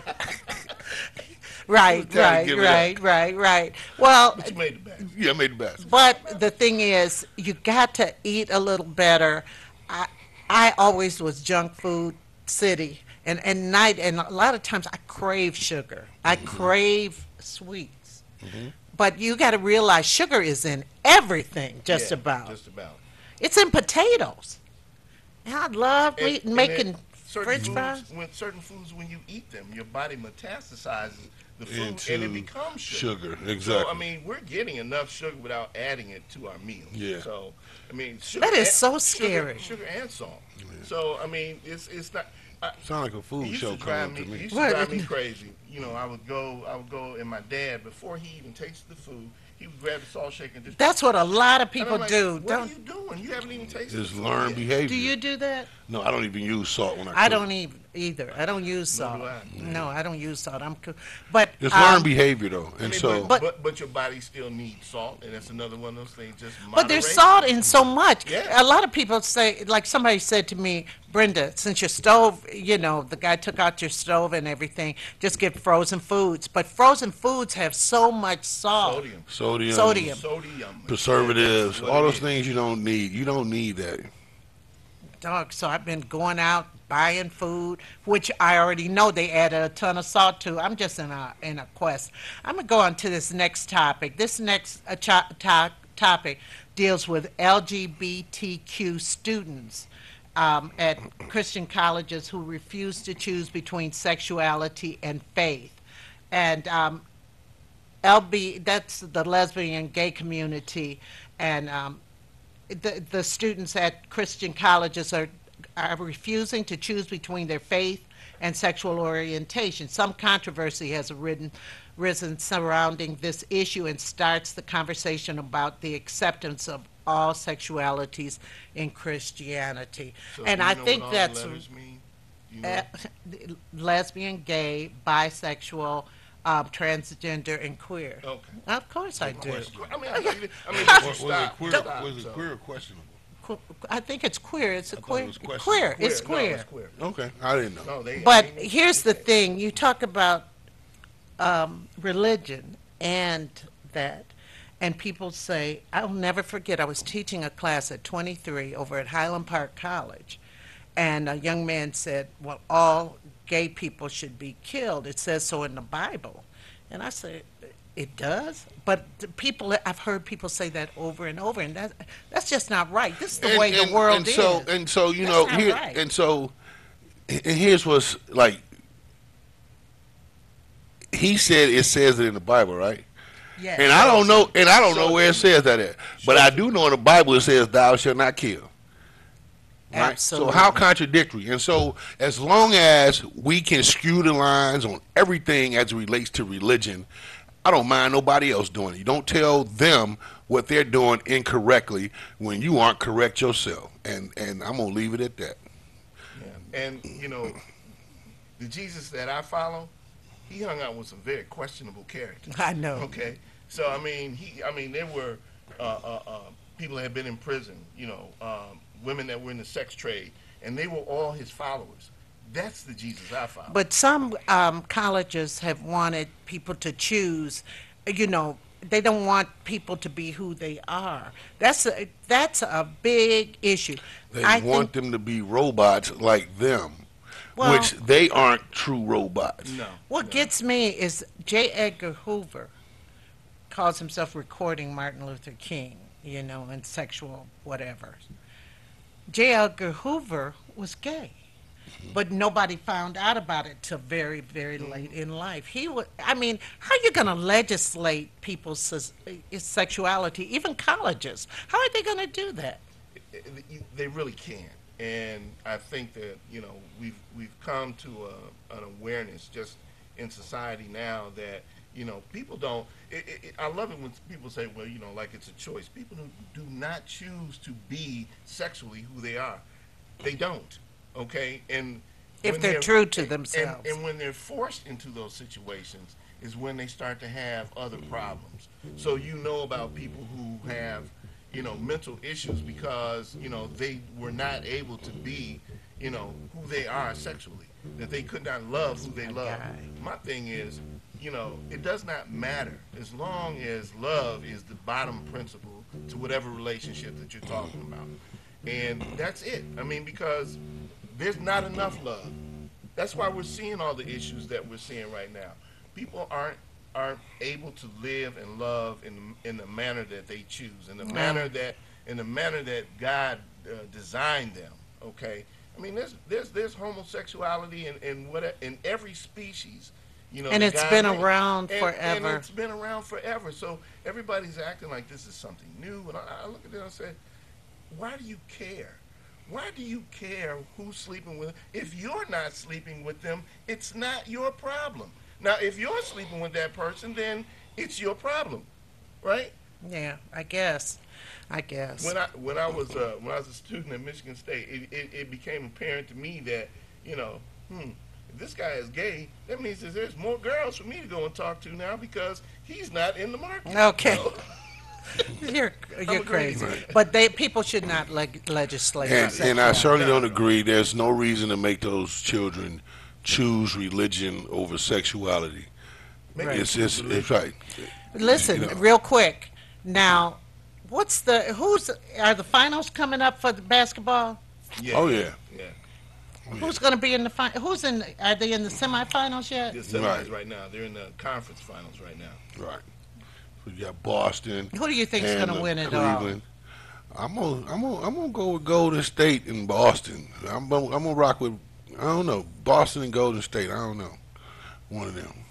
[SPEAKER 1] Right.
[SPEAKER 2] Gotta give it
[SPEAKER 1] Right. Well,
[SPEAKER 3] But you made the best.
[SPEAKER 2] Yeah, I made the best.
[SPEAKER 1] but the thing is, you got to eat a little better. I always was junk food city, and a lot of times I crave sugar. I crave sweets. But you got to realize sugar is in everything, just
[SPEAKER 3] Yeah,
[SPEAKER 1] about.
[SPEAKER 3] Just about.
[SPEAKER 1] It's in potatoes. And I love
[SPEAKER 3] And
[SPEAKER 1] making
[SPEAKER 3] then certain
[SPEAKER 1] French
[SPEAKER 3] foods,
[SPEAKER 1] fries.
[SPEAKER 3] certain foods, when you eat them, your body metastasizes the food,
[SPEAKER 2] Into
[SPEAKER 3] and it becomes sugar.
[SPEAKER 2] Exactly.
[SPEAKER 3] So, I mean, we're getting enough sugar without adding it to our meal.
[SPEAKER 2] Yeah.
[SPEAKER 3] So, I mean, sugar
[SPEAKER 1] That is
[SPEAKER 3] and-
[SPEAKER 1] so scary.
[SPEAKER 3] Sugar and salt. So, I mean, it's not.
[SPEAKER 2] Sound like a
[SPEAKER 3] It
[SPEAKER 2] food
[SPEAKER 3] used
[SPEAKER 2] show
[SPEAKER 3] to drive
[SPEAKER 2] coming
[SPEAKER 3] me.
[SPEAKER 2] to
[SPEAKER 3] It
[SPEAKER 2] me.
[SPEAKER 3] used to
[SPEAKER 1] What?
[SPEAKER 3] drive me crazy. I would go, and my dad, before he even tasted the food, he would grab the salt shaker and just.
[SPEAKER 1] That's what a lot of
[SPEAKER 3] and
[SPEAKER 1] people
[SPEAKER 3] I'm like,
[SPEAKER 1] do.
[SPEAKER 3] What
[SPEAKER 1] Don't
[SPEAKER 3] are you doing? You haven't even tasted.
[SPEAKER 2] It's
[SPEAKER 3] the food
[SPEAKER 2] learned
[SPEAKER 3] yet."
[SPEAKER 2] behavior.
[SPEAKER 1] do you do that?
[SPEAKER 2] No, I don't even use salt when I cook.
[SPEAKER 1] I don't even. either. I don't use
[SPEAKER 3] Nor
[SPEAKER 1] salt.
[SPEAKER 3] do I.
[SPEAKER 1] No, I don't use salt. But
[SPEAKER 2] It's learned behavior though,
[SPEAKER 3] I
[SPEAKER 2] and
[SPEAKER 3] mean,
[SPEAKER 2] so
[SPEAKER 3] but your body still needs salt, and that's another one of those things. Just
[SPEAKER 1] But there's
[SPEAKER 3] moderation.
[SPEAKER 1] salt in so much.
[SPEAKER 3] Yeah.
[SPEAKER 1] A lot of people say, like somebody said to me, Brenda, since your stove, the guy took out your stove and everything, just get frozen foods. But frozen foods have so much salt.
[SPEAKER 3] Sodium.
[SPEAKER 1] Sodium.
[SPEAKER 3] Sodium.
[SPEAKER 2] preservatives,
[SPEAKER 3] That's what
[SPEAKER 2] all
[SPEAKER 3] it
[SPEAKER 2] those
[SPEAKER 3] is.
[SPEAKER 2] things you don't need. You don't need that.
[SPEAKER 1] Dog, so I've been going out buying food, which I already know they added a ton of salt to. I'm just in a quest. I'm gonna go on to this next topic. This next topic deals with LGBTQ students at Christian colleges who refuse to choose between sexuality and faith, and that's the lesbian gay community, and the students at Christian colleges are refusing to choose between their faith and sexual orientation. Some controversy has risen surrounding this issue and starts the conversation about the acceptance of all sexualities in Christianity.
[SPEAKER 3] So
[SPEAKER 1] And
[SPEAKER 3] do you
[SPEAKER 1] I
[SPEAKER 3] know
[SPEAKER 1] think
[SPEAKER 3] what all the
[SPEAKER 1] that's
[SPEAKER 3] letters mean? You know?
[SPEAKER 1] lesbian, gay, bisexual, transgender, and queer.
[SPEAKER 3] Okay.
[SPEAKER 1] Of course I do.
[SPEAKER 3] I mean, but you
[SPEAKER 2] Was
[SPEAKER 3] stop.
[SPEAKER 2] it queer?
[SPEAKER 3] Stop,
[SPEAKER 2] Was it
[SPEAKER 3] so.
[SPEAKER 2] queer or questionable?
[SPEAKER 1] I think it's queer. It's a
[SPEAKER 2] thought it
[SPEAKER 1] queer.
[SPEAKER 2] was questionable.
[SPEAKER 1] Queer. It's
[SPEAKER 3] No,
[SPEAKER 1] queer.
[SPEAKER 3] it's queer.
[SPEAKER 2] Okay, I didn't know.
[SPEAKER 3] No, they.
[SPEAKER 1] But
[SPEAKER 3] I mean,
[SPEAKER 1] here's the thing: you talk about religion and that, and people say, "I'll never forget." I was teaching a class at 23 over at Highland Park College, and a young man said, "Well, all gay people should be killed. It says so in the Bible." And I said, "It does?" But I've heard people say that over and over, and that's just not right. This is the way the world is.
[SPEAKER 2] And so you
[SPEAKER 1] That's
[SPEAKER 2] know
[SPEAKER 1] not
[SPEAKER 2] here
[SPEAKER 1] right.
[SPEAKER 2] and here's what's like. He said it says it in the Bible, right?
[SPEAKER 1] Yes.
[SPEAKER 2] And I don't know where it says that at. But I do know in the Bible it says thou shalt not kill. Right?
[SPEAKER 1] Absolutely.
[SPEAKER 2] So how contradictory? And so as long as we can skew the lines on everything as it relates to religion, I don't mind nobody else doing it. You don't tell them what they're doing incorrectly when you aren't correct yourself. And I'm gonna leave it at that.
[SPEAKER 3] Yeah. And the Jesus that I follow, he hung out with some very questionable characters.
[SPEAKER 1] I know.
[SPEAKER 3] Okay, so I mean, there were people that had been in prison, women that were in the sex trade, and they were all his followers. That's the Jesus I follow.
[SPEAKER 1] But some colleges have wanted people to choose, they don't want people to be who they are. That's a big issue.
[SPEAKER 2] They
[SPEAKER 1] I
[SPEAKER 2] want
[SPEAKER 1] think,
[SPEAKER 2] them to be robots like them,
[SPEAKER 1] Well-
[SPEAKER 2] which they aren't true robots.
[SPEAKER 3] no.
[SPEAKER 1] what
[SPEAKER 3] no.
[SPEAKER 1] gets me is J. Edgar Hoover calls himself recording Martin Luther King, and sexual whatever. J. Edgar Hoover was gay. But nobody found out about it till very, very late in life. How are you going to legislate people's sexuality, even colleges? How are they going to do that?
[SPEAKER 3] They really can, and I think that we've come to an awareness just in society now that people don't. I love it when people say, well, like it's a choice. People who do not choose to be sexually who they are, they don't. Okay, and
[SPEAKER 1] If
[SPEAKER 3] when
[SPEAKER 1] they're true to themselves.
[SPEAKER 3] and when they're forced into those situations is when they start to have other problems. So about people who have mental issues because they were not able to be who they are sexually, that they could not love who they love. My thing is it does not matter as long as love is the bottom principle to whatever relationship that you're talking about, and that's it. I mean, because there's not enough love. That's why we're seeing all the issues that we're seeing right now. People aren't able to live and love in the manner that they choose, in the manner that God designed them. Okay, I mean there's homosexuality in every species.
[SPEAKER 1] And
[SPEAKER 3] that
[SPEAKER 1] it's
[SPEAKER 3] God
[SPEAKER 1] been
[SPEAKER 3] made.
[SPEAKER 1] around
[SPEAKER 3] And
[SPEAKER 1] forever.
[SPEAKER 3] it's been around forever. So everybody's acting like this is something new, and I look at them and say, why do you care? Why do you care who's sleeping with them? If you're not sleeping with them, it's not your problem. Now, if you're sleeping with that person, then it's your problem, right?
[SPEAKER 1] Yeah, I guess.
[SPEAKER 3] When I was a student at Michigan State, it became apparent to me that if this guy is gay, that means that there's more girls for me to go and talk to now because he's not in the market.
[SPEAKER 1] Okay.
[SPEAKER 3] So,
[SPEAKER 1] You're
[SPEAKER 3] agreeing.
[SPEAKER 1] crazy.
[SPEAKER 3] Right.
[SPEAKER 1] But people should not legislate.
[SPEAKER 2] And I
[SPEAKER 1] sexuality.
[SPEAKER 2] certainly don't agree. There's no reason to make those children choose religion over sexuality.
[SPEAKER 3] Maybe
[SPEAKER 2] It's right.
[SPEAKER 1] Listen,
[SPEAKER 2] You know.
[SPEAKER 1] real quick. Now, are the finals coming up for the basketball?
[SPEAKER 3] yeah,
[SPEAKER 2] Oh, yeah.
[SPEAKER 3] yeah.
[SPEAKER 1] Who's going to be in the are they in the semifinals yet?
[SPEAKER 3] The semis right now. They're in the conference finals right now.
[SPEAKER 2] Right. So you got Boston.
[SPEAKER 1] Who do you think is
[SPEAKER 2] and,
[SPEAKER 1] going to win it all?
[SPEAKER 2] Cleveland. I'm gonna go with Golden State and Boston. I'm gonna rock with, I don't know, Boston and Golden State. I don't know, one of them.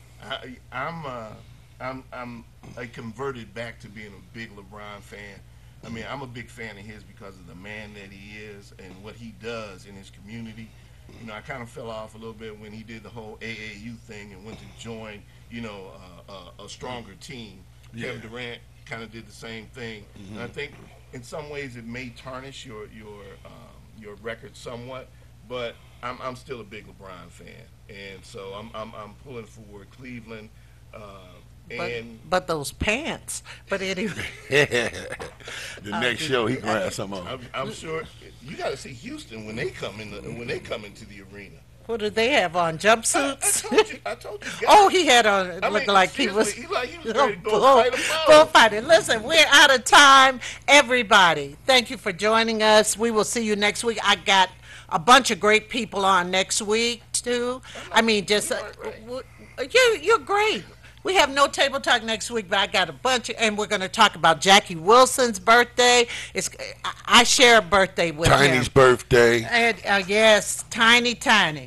[SPEAKER 3] I'm converted back to being a big LeBron fan. I mean, I'm a big fan of his because of the man that he is and what he does in his community. You know, I kind of fell off a little bit when he did the whole AAU thing and went to join, a stronger team.
[SPEAKER 2] Yeah.
[SPEAKER 3] Kevin Durant kind of did the same thing. And I think in some ways it may tarnish your record somewhat, but I'm still a big LeBron fan, and so I'm pulling for Cleveland.
[SPEAKER 1] But those pants. But anyway,
[SPEAKER 2] The next show he gonna have some of them.
[SPEAKER 3] I'm sure you got to see Houston when they come into the arena.
[SPEAKER 1] what did they have on? Jumpsuits?
[SPEAKER 3] I told you. Guys.
[SPEAKER 1] Oh, he had on,
[SPEAKER 3] I mean,
[SPEAKER 1] looked like he was
[SPEAKER 3] seriously, he was ready to go fight them both.
[SPEAKER 1] bullfighting. Listen, we're out of time. Everybody, thank you for joining us. We will see you next week. I got a bunch of great people on next week, too. I mean, just, you're great. We have no table talk next week, but I got a bunch, and we're going to talk about Jackie Wilson's birthday. I share a birthday with him.
[SPEAKER 2] Tiny's birthday.
[SPEAKER 1] And, yes, Tiny.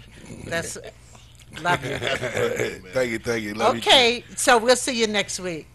[SPEAKER 1] That's love you.
[SPEAKER 2] Thank you. Love you too.
[SPEAKER 1] Okay, so we'll see you next week.